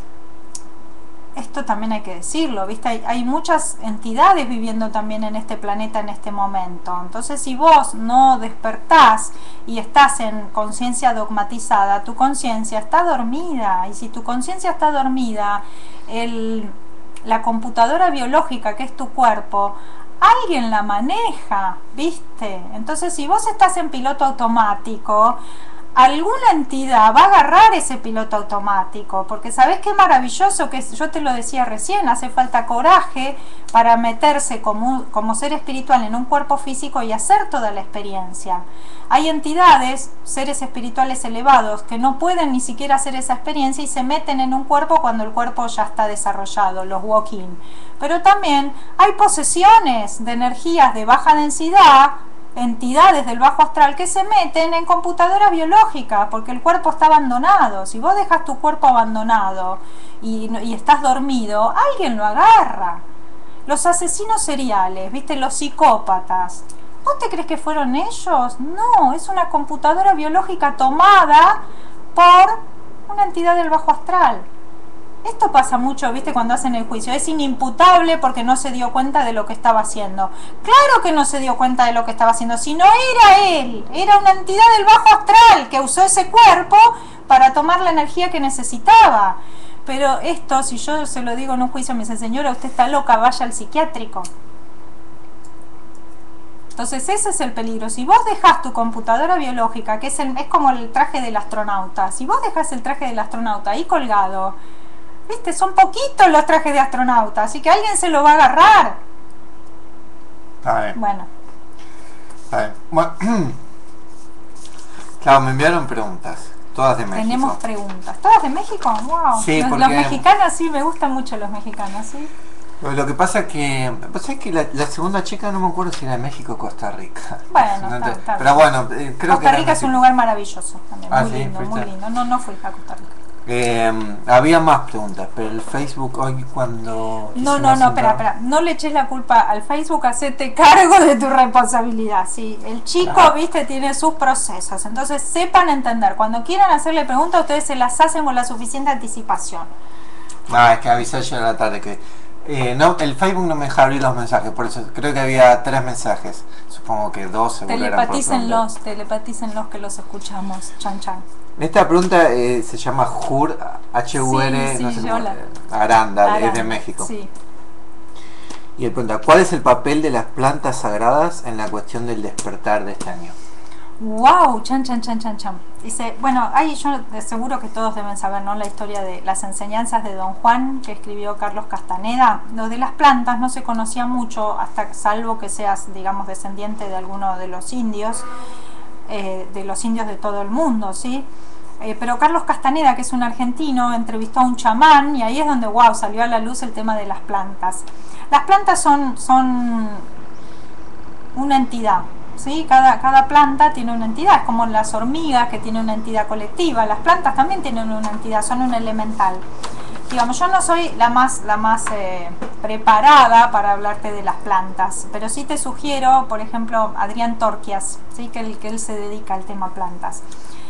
esto también hay que decirlo, ¿viste? Hay, hay muchas entidades viviendo también en este planeta en este momento. Entonces, si vos no despertás y estás en conciencia dogmatizada, tu conciencia está dormida. Y si tu conciencia está dormida, el, la computadora biológica que es tu cuerpo, alguien la maneja, ¿viste? Entonces, si vos estás en piloto automático, alguna entidad va a agarrar ese piloto automático, porque sabés qué maravilloso que es, yo te lo decía recién, hace falta coraje para meterse como, como ser espiritual en un cuerpo físico y hacer toda la experiencia. Hay entidades, seres espirituales elevados, que no pueden ni siquiera hacer esa experiencia y se meten en un cuerpo cuando el cuerpo ya está desarrollado, los walk-in. Pero también hay posesiones de energías de baja densidad, entidades del bajo astral que se meten en computadoras biológicas porque el cuerpo está abandonado. Si vos dejas tu cuerpo abandonado y, y estás dormido, alguien lo agarra. Los asesinos seriales, viste, los psicópatas, ¿vos te crees que fueron ellos? No, es una computadora biológica tomada por una entidad del bajo astral. Esto pasa mucho, viste, cuando hacen el juicio. Es inimputable porque no se dio cuenta de lo que estaba haciendo. Claro que no se dio cuenta de lo que estaba haciendo. Si no era él, era una entidad del bajo astral que usó ese cuerpo para tomar la energía que necesitaba. Pero esto, si yo se lo digo en un juicio, me dice, señora, usted está loca, vaya al psiquiátrico. Entonces ese es el peligro. Si vos dejás tu computadora biológica, que es, el, es como el traje del astronauta, si vos dejás el traje del astronauta ahí colgado, viste, son poquitos los trajes de astronauta, así que alguien se lo va a agarrar. Está bien. Bueno. Está bien. Bueno. Claro, me enviaron preguntas, todas de México. Tenemos preguntas. ¿Todas de México? Wow. Sí, los, porque... los mexicanos sí, me gustan mucho los mexicanos, ¿sí? Lo que pasa es que, pues es que la, la segunda chica no me acuerdo si era de México o Costa Rica. Bueno, no, está, está pero bien. bueno, eh, creo Costa que Rica es un lugar maravilloso también, ah, muy ¿sí? lindo, ¿Fuiste? muy lindo. No, no fui a Costa Rica. Eh, había más preguntas, pero el Facebook hoy cuando... No, no, no, espera, espera. No le eches la culpa al Facebook, hacete cargo de tu responsabilidad. Sí, el chico, claro, viste, tiene sus procesos. Entonces sepan entender. Cuando quieran hacerle preguntas, ustedes se las hacen con la suficiente anticipación. Ah, es que avisé yo a la tarde que... Eh, no, el Facebook no me deja abrir los mensajes, por eso creo que había tres mensajes. Supongo que dos se volverán por Telepatícenlos, telepatícenlos que los escuchamos. Chan, chan. Esta pregunta eh, se llama Jur, H U R, sí, sí, no sé yo cómo, la... Aranda, Aranda, es de México. Sí. Y él pregunta, ¿cuál es el papel de las plantas sagradas en la cuestión del despertar de este año? Wow, chan, chan, chan, chan, chan. Dice, bueno, ahí yo de seguro que todos deben saber, ¿no? La historia de las enseñanzas de Don Juan, que escribió Carlos Castaneda. Lo de las plantas no se conocía mucho, hasta salvo que seas, digamos, descendiente de alguno de los indios, eh, de los indios de todo el mundo, ¿sí? Eh, pero Carlos Castaneda, que es un argentino, entrevistó a un chamán y ahí es donde, wow, salió a la luz el tema de las plantas. Las plantas son, son una entidad. ¿Sí? Cada, cada planta tiene una entidad, es como las hormigas que tienen una entidad colectiva, las plantas también tienen una entidad, son un elemental. Digamos, yo no soy la más, la más eh, preparada para hablarte de las plantas, pero sí te sugiero, por ejemplo, Adrián Torquias, ¿sí? que, él, que él se dedica al tema plantas.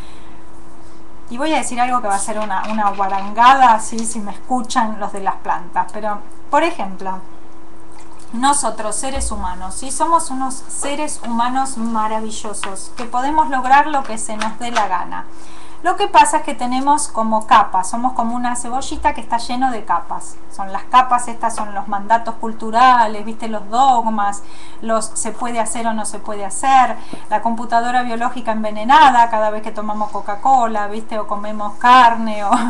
Y voy a decir algo que va a ser una, una guarangada, ¿sí? Si me escuchan los de las plantas, pero, por ejemplo... Nosotros, seres humanos, ¿sí? Somos unos seres humanos maravillosos, que podemos lograr lo que se nos dé la gana. Lo que pasa es que tenemos como capas, somos como una cebollita que está lleno de capas. Son las capas, estas son los mandatos culturales, ¿viste? Los dogmas, los se puede hacer o no se puede hacer, la computadora biológica envenenada cada vez que tomamos Coca-Cola, ¿viste? O comemos carne, o...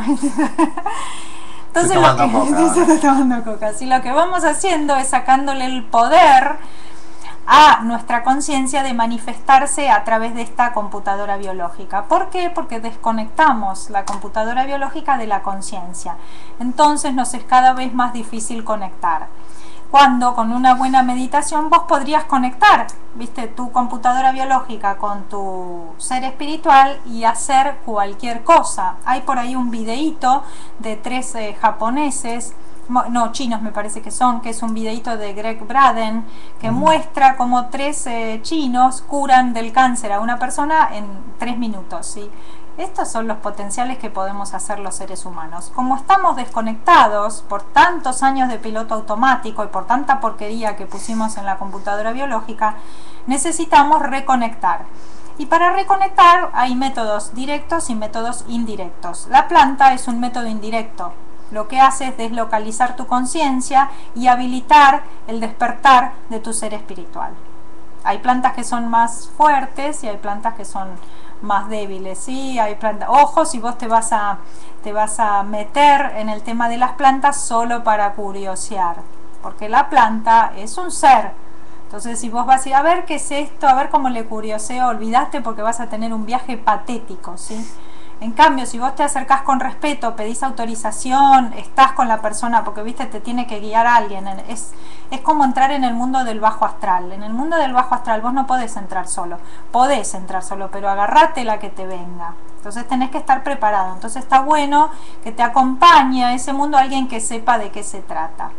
Entonces lo que, coca, estoy tomando coca. Si lo que vamos haciendo es sacándole el poder a nuestra conciencia de manifestarse a través de esta computadora biológica. ¿Por qué? Porque desconectamos la computadora biológica de la conciencia. Entonces nos es cada vez más difícil conectar. cuando con una buena meditación vos podrías conectar, viste, tu computadora biológica con tu ser espiritual y hacer cualquier cosa. Hay por ahí un videíto de tres eh, japoneses, no, chinos me parece que son, que es un videíto de Greg Braden, que mm. muestra cómo tres eh, chinos curan del cáncer a una persona en tres minutos, ¿sí? Estos son los potenciales que podemos hacer los seres humanos. Como estamos desconectados por tantos años de piloto automático y por tanta porquería que pusimos en la computadora biológica, necesitamos reconectar. Y para reconectar hay métodos directos y métodos indirectos. La planta es un método indirecto. Lo que hace es deslocalizar tu conciencia y habilitar el despertar de tu ser espiritual. Hay plantas que son más fuertes y hay plantas que son más débiles, ¿sí? Hay plantas. Ojo si vos te vas a te vas a meter en el tema de las plantas solo para curiosear, porque la planta es un ser. Entonces si vos vas a ir a ver qué es esto, a ver cómo le curioseo, olvidaste, porque vas a tener un viaje patético, ¿sí? En cambio, si vos te acercás con respeto, pedís autorización, estás con la persona, porque viste, te tiene que guiar alguien, es, es como entrar en el mundo del bajo astral. En el mundo del bajo astral vos no podés entrar solo, podés entrar solo, pero agarrate la que te venga. Entonces tenés que estar preparado. Entonces está bueno que te acompañe a ese mundo alguien que sepa de qué se trata.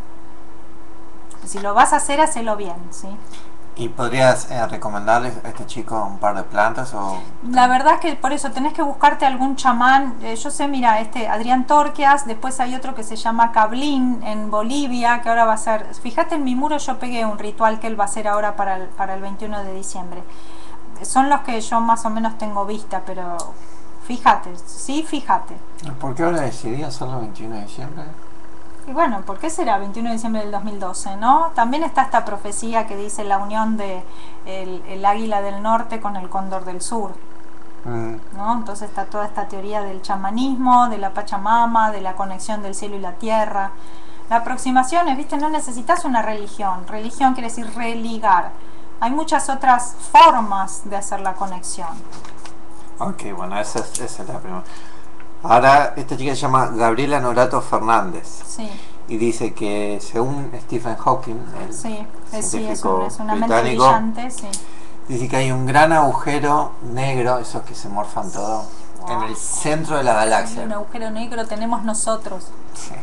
Si lo vas a hacer, hacelo bien, ¿sí? ¿Y podrías eh, recomendarles a este chico un par de plantas? O la verdad es que por eso tenés que buscarte algún chamán. Eh, yo sé, mira, este Adrián Torquias, después hay otro que se llama Cablín en Bolivia, que ahora va a ser, fíjate en mi muro yo pegué un ritual que él va a hacer ahora para el, para el veintiuno de diciembre. Son los que yo más o menos tengo vista, pero fíjate, sí, fíjate. ¿Por qué ahora decidí hacerlo el veintiuno de diciembre? Y bueno, ¿por qué será veintiuno de diciembre del dos mil doce, no? También está esta profecía que dice la unión de el, el águila del norte con el cóndor del sur, mm. ¿no? Entonces está toda esta teoría del chamanismo, de la Pachamama, de la conexión del cielo y la tierra. La aproximación es, viste, no necesitas una religión. Religión quiere decir religar. Hay muchas otras formas de hacer la conexión. Ok, bueno, esa es, esa es la primera. Ahora, esta chica se llama Gabriela Norato Fernández. Sí. Y dice que según Stephen Hawking, el sí, científico sí, es, un, es una mente británico, brillante, sí. Dice que hay un gran agujero negro, esos que se morfan todo, wow, en el centro de la galaxia. Sí, un agujero negro tenemos nosotros. Sí.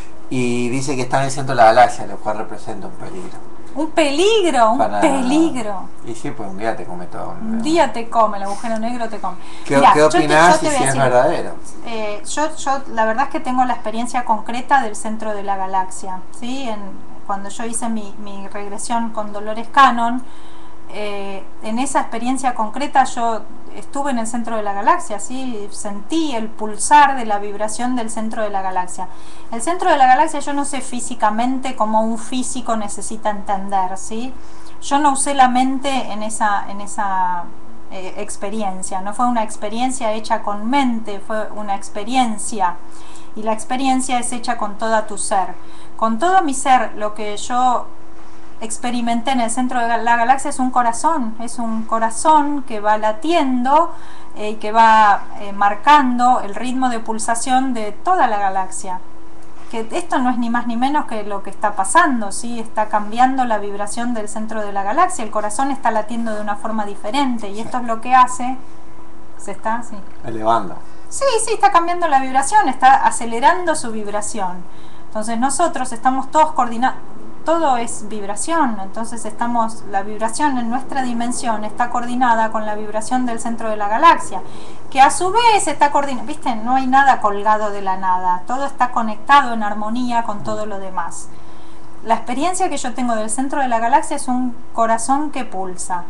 Y dice que está en el centro de la galaxia, lo cual representa un peligro. Un peligro, un Para... peligro. Y sí, pues un día te come todo. Un día te come, el agujero negro te come. ¿Qué, Mirá, ¿qué opinás si es verdadero? Eh, yo, yo la verdad es que tengo la experiencia concreta del centro de la galaxia, ¿sí? En, cuando yo hice mi, mi regresión con Dolores Cannon, eh, en esa experiencia concreta yo estuve en el centro de la galaxia, ¿sí? Sentí el pulsar de la vibración del centro de la galaxia. El centro de la galaxia yo no sé físicamente cómo un físico necesita entender, ¿sí? Yo no usé la mente en esa, en esa eh, experiencia, no fue una experiencia hecha con mente, fue una experiencia, y la experiencia es hecha con toda tu ser. Con todo mi ser, lo que yo experimenté en el centro de la galaxia es un corazón, es un corazón que va latiendo y eh, que va eh, marcando el ritmo de pulsación de toda la galaxia. Que esto no es ni más ni menos que lo que está pasando, ¿sí? Está cambiando la vibración del centro de la galaxia, el corazón está latiendo de una forma diferente y esto es lo que hace, se está sí. elevando. Sí, sí, está cambiando la vibración, está acelerando su vibración. Entonces nosotros estamos todos coordinados. Todo es vibración, entonces estamos, la vibración en nuestra dimensión está coordinada con la vibración del centro de la galaxia, que a su vez está coordinada, viste, no hay nada colgado de la nada, todo está conectado en armonía con todo lo demás. La experiencia que yo tengo del centro de la galaxia es un corazón que pulsa.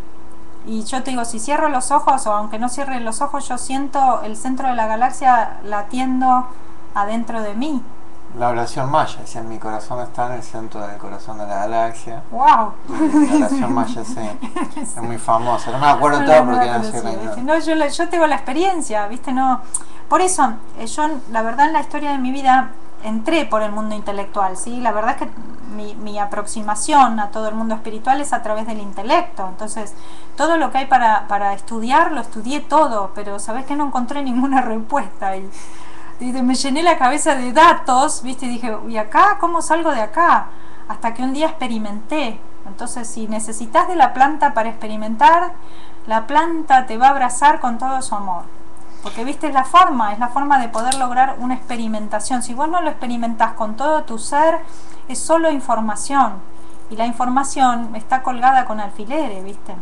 Y yo te digo, si cierro los ojos, o aunque no cierre los ojos, yo siento el centro de la galaxia latiendo adentro de mí. La oración maya, decía, mi corazón está en el centro del corazón de la galaxia. ¡Wow! La oración maya, sí, es muy famosa. No me acuerdo no, todo no, porque no, no sé. Sí, no, yo, yo tengo la experiencia, ¿viste? No, por eso, yo, la verdad, en la historia de mi vida entré por el mundo intelectual, ¿sí? La verdad es que mi, mi aproximación a todo el mundo espiritual es a través del intelecto. Entonces, todo lo que hay para, para estudiar, lo estudié todo, pero ¿sabés que no encontré ninguna respuesta? Y, y me llené la cabeza de datos, ¿viste? Y dije, ¿y acá? ¿Cómo salgo de acá? hasta que un día experimenté. Entonces, si necesitas de la planta para experimentar, la planta te va a abrazar con todo su amor. Porque, viste, es la forma, es la forma de poder lograr una experimentación. Si vos no lo experimentás con todo tu ser, es solo información. Y la información está colgada con alfileres, viste.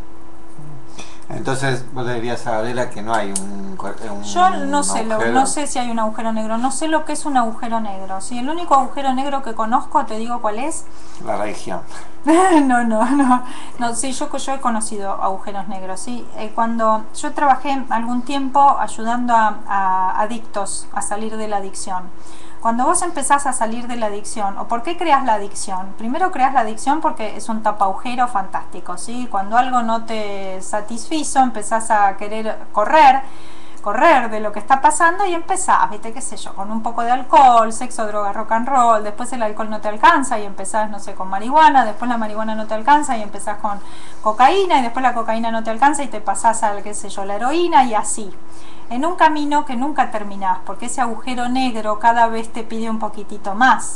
Entonces vos le dirías a Gabriela que no hay un, un Yo no sé, lo, agujero. no sé si hay un agujero negro, no sé lo que es un agujero negro. Si el único agujero negro que conozco, te digo cuál es. La religión. no, no, no, no, sí, yo, yo he conocido agujeros negros, sí. Eh, cuando yo trabajé algún tiempo ayudando a, a adictos a salir de la adicción. Cuando vos empezás a salir de la adicción, ¿o por qué creas la adicción? Primero creas la adicción porque es un tapa-agujero fantástico, ¿sí? Cuando algo no te satisfizo, empezás a querer correr, correr de lo que está pasando y empezás, viste, qué sé yo, con un poco de alcohol, sexo, droga, rock and roll, después el alcohol no te alcanza y empezás, no sé, con marihuana, después la marihuana no te alcanza y empezás con cocaína y después la cocaína no te alcanza y te pasás al, qué sé yo, la heroína y así. En un camino que nunca terminás, porque ese agujero negro cada vez te pide un poquitito más.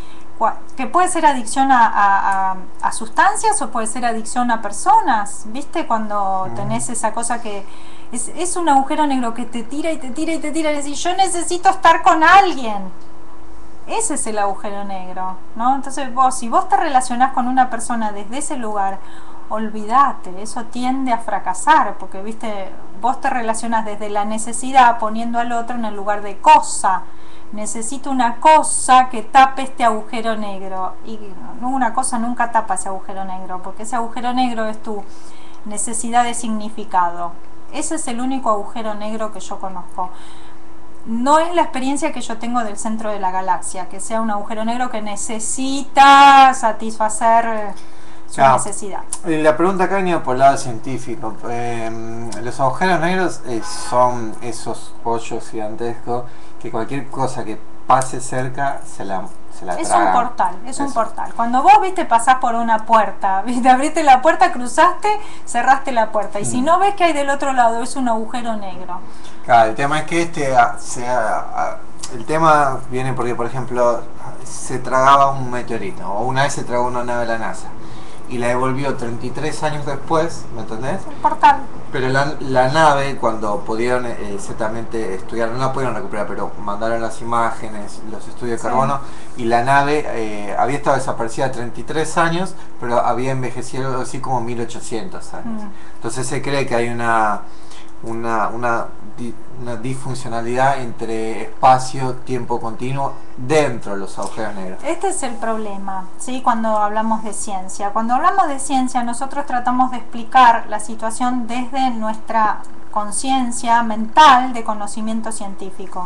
Que puede ser adicción a, a, a, a sustancias o puede ser adicción a personas, ¿viste? Cuando tenés esa cosa que es, es un agujero negro que te tira y te tira y te tira y decís, yo necesito estar con alguien. Ese es el agujero negro, ¿no? Entonces vos, si vos te relacionás con una persona desde ese lugar, olvídate, eso tiende a fracasar, porque, viste, vos te relacionás desde la necesidad poniendo al otro en el lugar de cosa. Necesito una cosa que tape este agujero negro, y una cosa nunca tapa ese agujero negro, porque ese agujero negro es tu necesidad de significado. Ese es el único agujero negro que yo conozco. No es la experiencia que yo tengo del centro de la galaxia, que sea un agujero negro que necesita satisfacer su Claro. necesidad. La pregunta acá viene por el lado científico. Eh, los agujeros negros eh, son esos hoyos gigantescos que cualquier cosa que pase cerca se la, se la Es traga. un portal, es Eso. un portal. Cuando vos, viste, pasás por una puerta, viste, abriste la puerta, cruzaste, cerraste la puerta. Y mm. si no ves que hay del otro lado, es un agujero negro. Claro, el tema es que este sea... El tema viene porque, por ejemplo, se tragaba un meteorito, o una vez se tragó una nave de la NASA, y la devolvió treinta y tres años después, ¿me entendés? El portal. Pero la, la nave, cuando pudieron eh, exactamente estudiar, no la pudieron recuperar, pero mandaron las imágenes, los estudios de Sí. carbono, y la nave eh, había estado desaparecida treinta y tres años, pero había envejecido así como mil ochocientos años. Mm. Entonces se cree que hay una... Una, una, una disfuncionalidad entre espacio, tiempo continuo dentro de los agujeros negros. Este es el problema, ¿sí? Cuando hablamos de ciencia. Cuando hablamos de ciencia, nosotros tratamos de explicar la situación desde nuestra conciencia mental de conocimiento científico.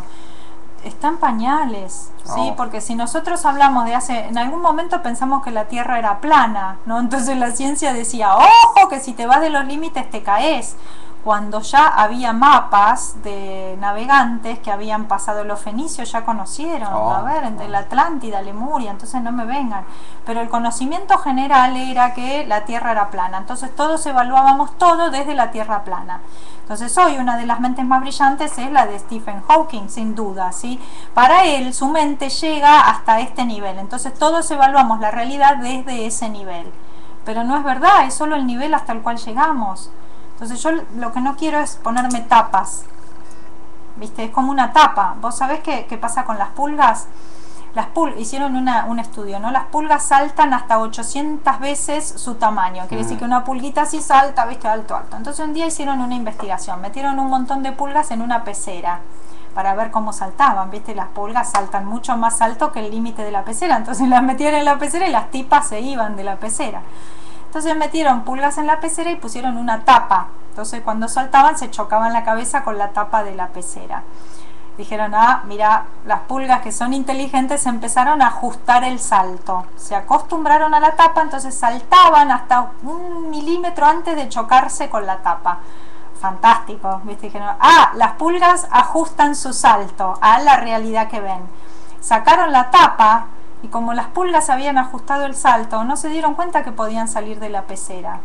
Están pañales, ¿sí? Oh. Porque si nosotros hablamos de hace... En algún momento pensamos que la Tierra era plana, ¿no? Entonces la ciencia decía, ¡ojo! Que si te vas de los límites te caes. Cuando ya había mapas de navegantes que habían pasado, los fenicios ya conocieron, oh, a ver, entre la Atlántida, Lemuria, entonces no me vengan. Pero el conocimiento general era que la Tierra era plana, entonces todos evaluábamos todo desde la Tierra plana. Entonces hoy una de las mentes más brillantes es la de Stephen Hawking, sin duda, ¿sí? Para él, su mente llega hasta este nivel, entonces todos evaluamos la realidad desde ese nivel. Pero no es verdad, es solo el nivel hasta el cual llegamos. Entonces yo lo que no quiero es ponerme tapas, ¿viste? Es como una tapa. ¿Vos sabés qué, qué pasa con las pulgas? Las pul hicieron una, un estudio, ¿no? Las pulgas saltan hasta ochocientas veces su tamaño. Quiere mm. decir que una pulguita así salta, ¿viste? Alto, alto. Entonces un día hicieron una investigación. Metieron un montón de pulgas en una pecera para ver cómo saltaban, ¿viste? Las pulgas saltan mucho más alto que el límite de la pecera. Entonces las metieron en la pecera y las tipas se iban de la pecera. Entonces metieron pulgas en la pecera y pusieron una tapa. Entonces cuando saltaban se chocaban la cabeza con la tapa de la pecera. Dijeron, ah, mira, las pulgas que son inteligentes empezaron a ajustar el salto. Se acostumbraron a la tapa, entonces saltaban hasta un milímetro antes de chocarse con la tapa. Fantástico, ¿viste? Dijeron, ah, las pulgas ajustan su salto a la realidad que ven. Sacaron la tapa. Y como las pulgas habían ajustado el salto, no se dieron cuenta que podían salir de la pecera.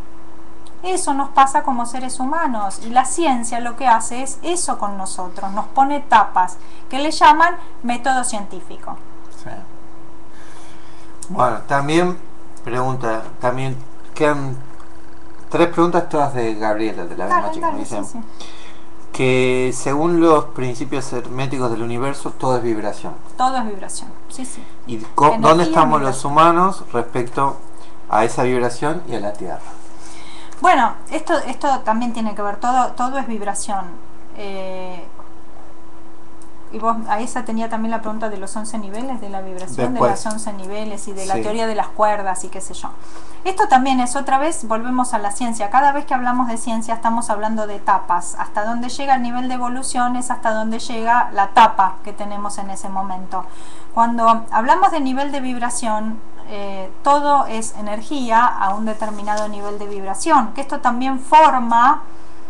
Eso nos pasa como seres humanos. Y la ciencia lo que hace es eso con nosotros. Nos pone tapas, que le llaman método científico. Sí. Bueno, también pregunta, también quedan tres preguntas todas de Gabriela, de la misma Dale, chica. dale, Dicen sí, sí. que según los principios herméticos del universo, todo es vibración. Todo es vibración, sí, sí. ¿Y co- Energía, dónde estamos vibración. los humanos respecto a esa vibración y a la Tierra? Bueno, esto, esto también tiene que ver, todo, todo es vibración. Eh, y vos, a esa tenía también la pregunta de los once niveles de la vibración, Después. de las once niveles y de la Sí. teoría de las cuerdas y qué sé yo. Esto también es otra vez, volvemos a la ciencia. Cada vez que hablamos de ciencia estamos hablando de etapas. Hasta dónde llega el nivel de evolución es hasta dónde llega la etapa que tenemos en ese momento. Cuando hablamos de nivel de vibración, eh, todo es energía a un determinado nivel de vibración, que esto también forma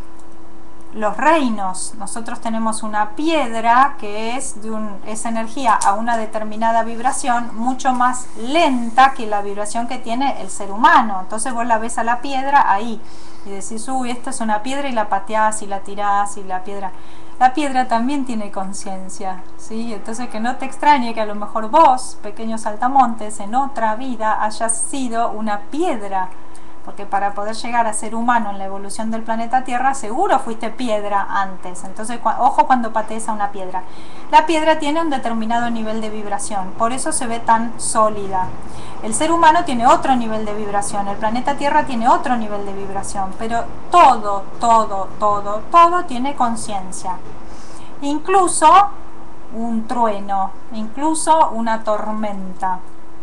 los reinos. Nosotros tenemos una piedra que es de un, es energía a una determinada vibración mucho más lenta que la vibración que tiene el ser humano. Entonces vos la ves a la piedra ahí y decís, uy, esto es una piedra, y la pateás y la tirás y la piedra... La piedra también tiene conciencia, ¿sí? Entonces que no te extrañe que a lo mejor vos, pequeño saltamontes, en otra vida hayas sido una piedra, porque para poder llegar a ser humano en la evolución del planeta Tierra seguro fuiste piedra antes. Entonces cu ojo cuando patees a una piedra. La piedra tiene un determinado nivel de vibración, por eso se ve tan sólida. El ser humano tiene otro nivel de vibración, el planeta Tierra tiene otro nivel de vibración, pero todo, todo, todo, todo tiene conciencia. Incluso un trueno, incluso una tormenta.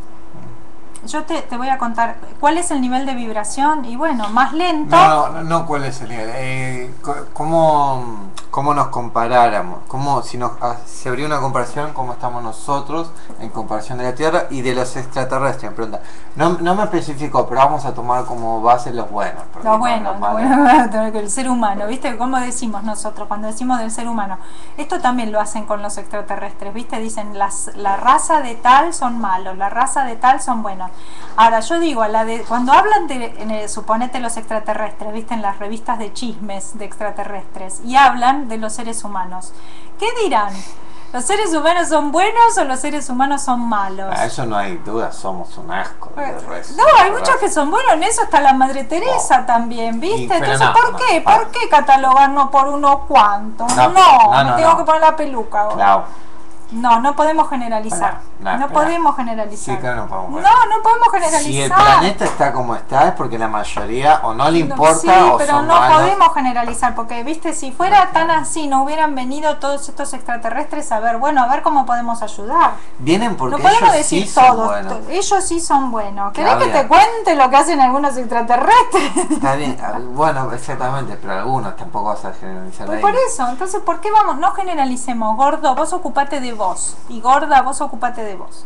Yo te, te voy a contar cuál es el nivel de vibración y bueno, más lento. No, no, no cuál es el nivel. Eh, ¿cómo, ¿Cómo nos comparáramos? ¿Cómo, si nos se abrió una comparación, cómo estamos nosotros en comparación de la Tierra y de los extraterrestres? Pregunta. No, no me especificó, pero vamos a tomar como base los buenos. Lo bueno, no, lo bueno, el ser humano, ¿viste? ¿Cómo decimos nosotros cuando decimos del ser humano? Esto también lo hacen con los extraterrestres, ¿viste? Dicen, las, la raza de tal son malos, la raza de tal son buenos. Ahora, yo digo, a la de, cuando hablan de, en el, suponete los extraterrestres, ¿viste? En las revistas de chismes de extraterrestres, y hablan de los seres humanos, ¿qué dirán? ¿Los seres humanos son buenos o los seres humanos son malos? A eso no hay duda, somos un asco de resto. No, hay muchos que son buenos, en eso está la Madre Teresa oh. también, ¿viste? Y, Entonces, no, ¿por no, qué? no, ¿Por qué catalogarnos por unos cuantos? No, No, no, me no, tengo no. que poner la peluca. Claro. No, no podemos generalizar. No, no, no podemos generalizar. Sí, claro, no podemos. No, no podemos generalizar. Si el planeta está como está es porque la mayoría o no le importa no, sí, o pero son no malos. podemos generalizar, porque viste, si fuera tan así, no hubieran venido todos estos extraterrestres a ver, bueno, a ver cómo podemos ayudar. Vienen porque no podemos ellos decir sí son todos, buenos. to ellos sí son buenos. ¿Querés Claudia, que te cuente lo que hacen algunos extraterrestres? Está bien, bueno, exactamente, pero algunos tampoco vas a generalizar. Pues por eso, entonces, ¿por qué vamos? No generalicemos, gordo, vos ocupate de vos, y gorda, vos ocupate de vos.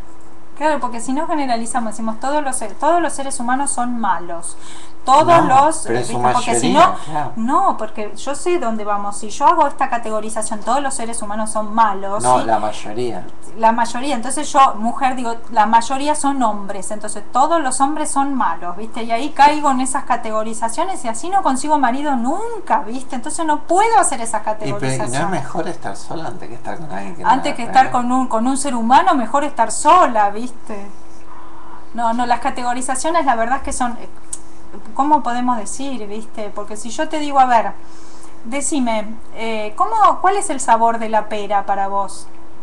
Claro, porque si no generalizamos, decimos todos los todos los seres humanos son malos. Todos no, los pero ¿viste? su Porque mayoría, si no, claro. no, porque yo sé dónde vamos. Si yo hago esta categorización, todos los seres humanos son malos. No, ¿sí? la mayoría. La mayoría, entonces yo, mujer, digo, la mayoría son hombres, entonces todos los hombres son malos, ¿viste? Y ahí caigo en esas categorizaciones y así no consigo marido nunca, ¿viste? Entonces no puedo hacer esas Y, categorizaciones. pero, ¿no es mejor estar sola antes que estar con alguien que Antes no que la estar pena? con un, con un ser humano, mejor estar sola, ¿viste? No, no, las categorizaciones la verdad es que son, ¿cómo podemos decir, viste? Porque si yo te digo, a ver, decime, eh, ¿cómo, ¿cuál es el sabor de la pera para vos?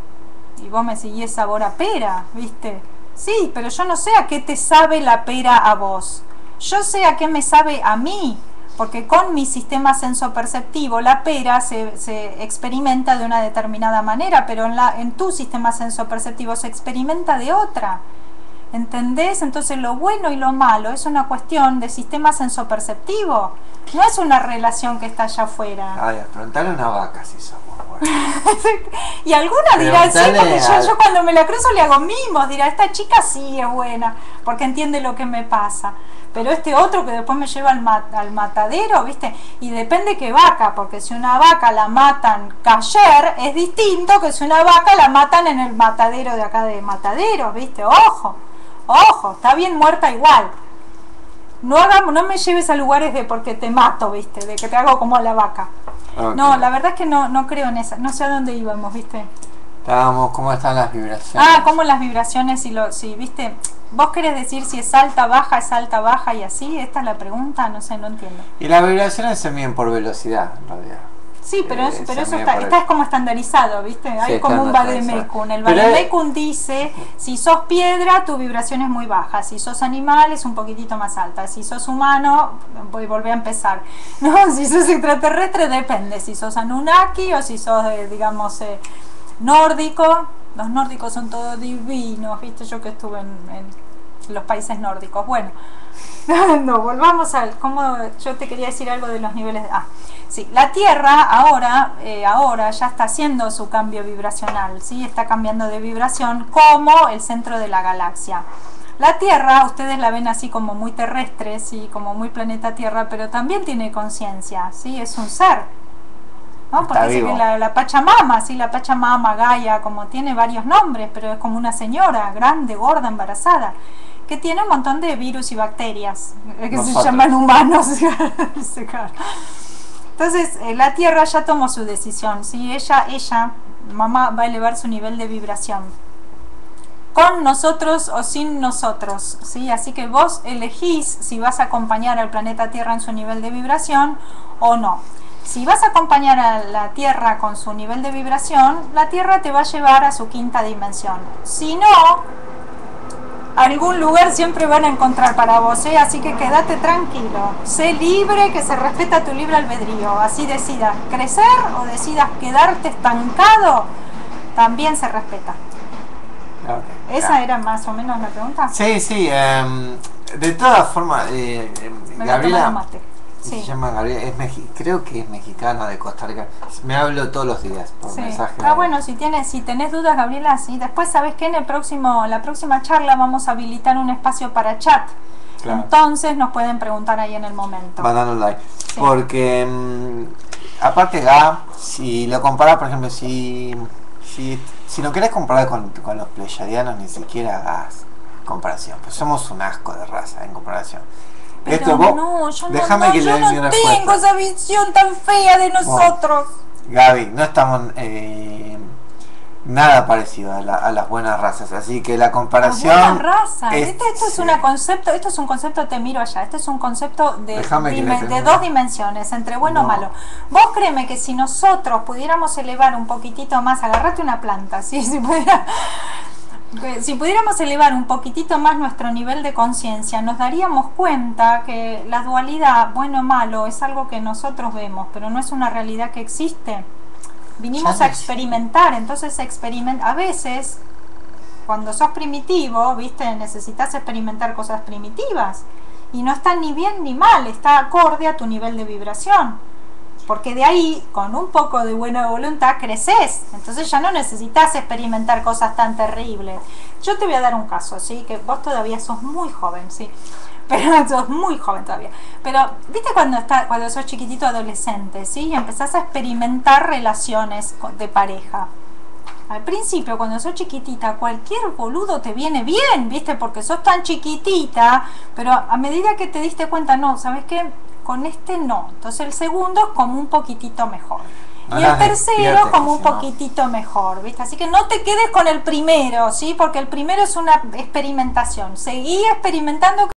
Y vos me seguís sabor a pera, ¿viste? Sí, pero yo no sé a qué te sabe la pera a vos. Yo sé a qué me sabe a mí, porque con mi sistema sensoperceptivo la pera se, se experimenta de una determinada manera, pero en, la, en tu sistema sensoperceptivo se experimenta de otra. ¿Entendés? Entonces lo bueno y lo malo es una cuestión de sistema sensoperceptivo. No es una relación que está allá afuera. Ay, preguntale a una vaca si somos buenos. Y alguna dirá, sí, porque yo, al... yo cuando me la cruzo le hago mimos, dirá, esta chica sí es buena, porque entiende lo que me pasa. Pero este otro que después me lleva al, mat al matadero, ¿viste? Y depende qué vaca, porque si una vaca la matan ayer, es distinto que si una vaca la matan en el matadero de acá de Mataderos, ¿viste? Ojo, ojo, está bien muerta igual. No hagamos, no me lleves a lugares de porque te mato, ¿viste? De que te hago como la vaca. Okay. No, la verdad es que no, no creo en esa, no sé a dónde íbamos, ¿viste? Estábamos, ¿cómo están las vibraciones? Ah, cómo las vibraciones y lo, sí, ¿viste? ¿Vos querés decir si es alta, baja, es alta, baja y así? Esta es la pregunta, no sé, no entiendo. Y las vibraciones se miden por velocidad, en realidad. Sí, pero, Eh, eso, pero se eso mide está, por está el- es como estandarizado, ¿viste? Hay Sí, como un está estandarizado. vademecum. El Pero vademecum dice, si sos piedra, tu vibración es muy baja. Si sos animal, es un poquitito más alta. Si sos humano, voy volver a empezar. No, si sos extraterrestre, depende. Si sos Anunnaki o si sos, eh, digamos, eh, nórdico. Los nórdicos son todos divinos, ¿viste? Yo que estuve en, en los países nórdicos. Bueno. No, volvamos al cómo yo te quería decir algo de los niveles de, ah, sí, la Tierra ahora eh, ahora ya está haciendo su cambio vibracional, sí, está cambiando de vibración como el centro de la galaxia. La Tierra, ustedes la ven así como muy terrestre, sí, como muy planeta Tierra, pero también tiene conciencia, sí, es un ser, ¿no? Está Porque dice vivo. que la, la Pachamama, sí, la Pachamama, Gaia, como tiene varios nombres, pero es como una señora grande, gorda, embarazada, que tiene un montón de virus y bacterias eh, que Nosotros. se llaman humanos. Entonces, eh, la Tierra ya tomó su decisión, ¿sí? Ella, ella, mamá, va a elevar su nivel de vibración. Con nosotros o sin nosotros, ¿sí? Así que vos elegís si vas a acompañar al planeta Tierra en su nivel de vibración o no. Si vas a acompañar a la Tierra con su nivel de vibración, la Tierra te va a llevar a su quinta dimensión. Si no, algún lugar siempre van a encontrar para vos, ¿eh? Así que quédate tranquilo, sé libre, que se respeta tu libre albedrío, así decidas crecer o decidas quedarte estancado, también se respeta. Okay. Esa Ah. era más o menos la pregunta. Sí, sí, em, de todas formas, eh, em, Me voy a tomar Gabriela, un mate. Sí. se llama Gabriela, es mexi- creo que es mexicana de Costa Rica, me hablo todos los días por Sí. mensaje. Ah, bueno, si tienes, si tenés dudas, Gabriela, sí. Después, ¿sabes qué? En el próximo, la próxima charla vamos a habilitar un espacio para chat. Claro. Entonces nos pueden preguntar ahí en el momento. Mandando un like. Sí. Porque, mm, aparte, Ga, si lo comparas, por ejemplo, si, si, si lo querés comparar con, con los pleyadianos, ni siquiera hagas comparación. Pues somos un asco de raza en comparación. Pero Esto, vos, no, yo no, déjame no, que yo le dé no mi tengo respuesta. esa visión tan fea de nosotros. Gaby, no estamos eh, nada parecido a, la- a las buenas razas, así que la La comparación buena raza. es- Este- esto es sí. una concepto, esto es un concepto, te miro allá, este es un concepto de, Déjame que dime- le de termine. dos dimensiones, entre bueno o No. malo. Vos créeme que si nosotros pudiéramos elevar un poquitito más, agarrate una planta, ¿sí? Si pudiera, que si pudiéramos elevar un poquitito más nuestro nivel de conciencia, nos daríamos cuenta que la dualidad, bueno o malo, es algo que nosotros vemos, pero no es una realidad que existe. Vinimos Ya a no existe. experimentar, entonces experiment a veces, cuando sos primitivo, viste, necesitas experimentar cosas primitivas y no está ni bien ni mal, está acorde a tu nivel de vibración. Porque de ahí, con un poco de buena voluntad, creces. Entonces ya no necesitas experimentar cosas tan terribles. Yo te voy a dar un caso, ¿sí? Que vos todavía sos muy joven, ¿sí? Pero sos muy joven todavía. Pero, ¿viste cuando, está, cuando sos chiquitito adolescente, ¿sí? Y empezás a experimentar relaciones con- de pareja. Al principio, cuando sos chiquitita, cualquier boludo te viene bien, ¿viste? Porque sos tan chiquitita, pero a medida que te diste cuenta, no, ¿sabes qué? Con este no. Entonces el segundo es como un poquitito mejor. No Y el las tercero despiertes, como un si no. poquitito mejor, ¿viste? Así que no te quedes con el primero, ¿sí? Porque el primero es una experimentación. Seguí experimentando